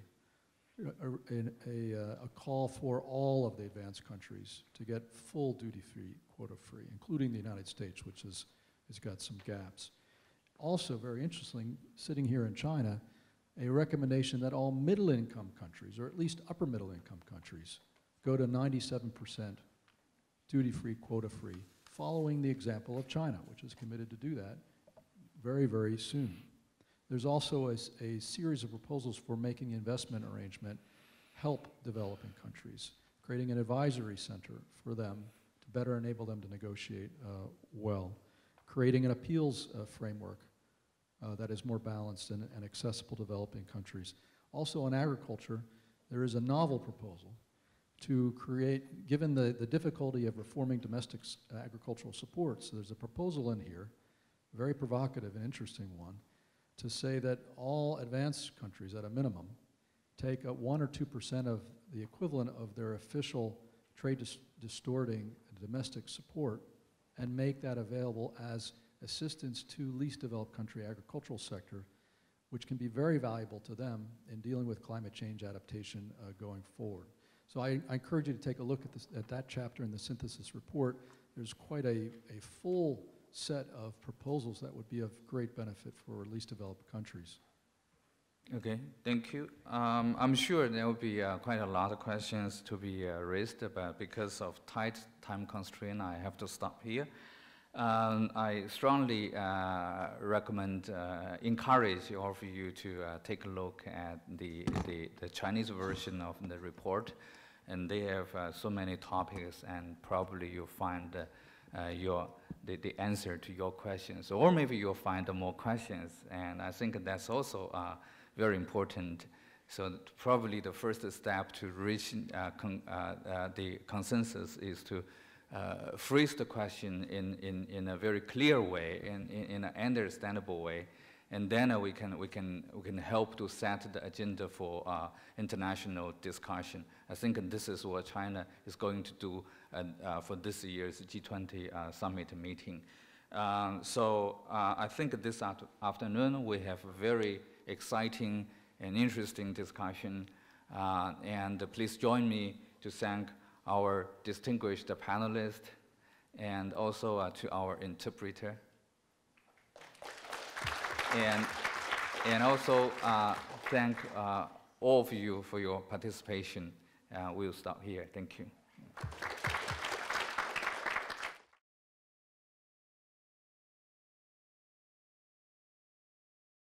S7: A call for all of the advanced countries to get full duty-free, quota-free, including the United States, which has got some gaps. Also, very interesting, sitting here in China, a recommendation that all middle-income countries, or at least upper middle-income countries, go to 97% duty-free, quota-free, following the example of China, which is committed to do that very, very soon. There's also a series of proposals for making investment arrangement help developing countries, creating an advisory center for them to better enable them to negotiate well, creating an appeals framework that is more balanced and accessible to developing countries. Also in agriculture, there is a novel proposal to create, given the difficulty of reforming domestic agricultural supports, there's a proposal in here, a very provocative and interesting one, to say that all advanced countries, at a minimum, take 1 or 2% of the equivalent of their official trade distorting domestic support and make that available as assistance to least developed country agricultural sector, which can be very valuable to them in dealing with climate change adaptation going forward. So I encourage you to take a look at that chapter in the synthesis report. There's quite a full set of proposals that would be of great benefit for least developed countries.
S1: Okay, thank you. I'm sure there will be quite a lot of questions to be raised, but because of tight time constraint, I have to stop here. I strongly recommend, encourage all of you to take a look at the Chinese version of the report, and they have so many topics, and probably you'll find the answer to your questions, or maybe you'll find more questions, and I think that's also very important. So probably the first step to reach the consensus is to phrase the question in a very clear way, in an understandable way, and then we can help to set the agenda for international discussion. I think this is what China is going to do for this year's G20 summit meeting. So I think this afternoon we have a very exciting and interesting discussion, and please join me to thank our distinguished panelists and also to our interpreter. And also thank all of you for your participation. We'll stop here. Thank you.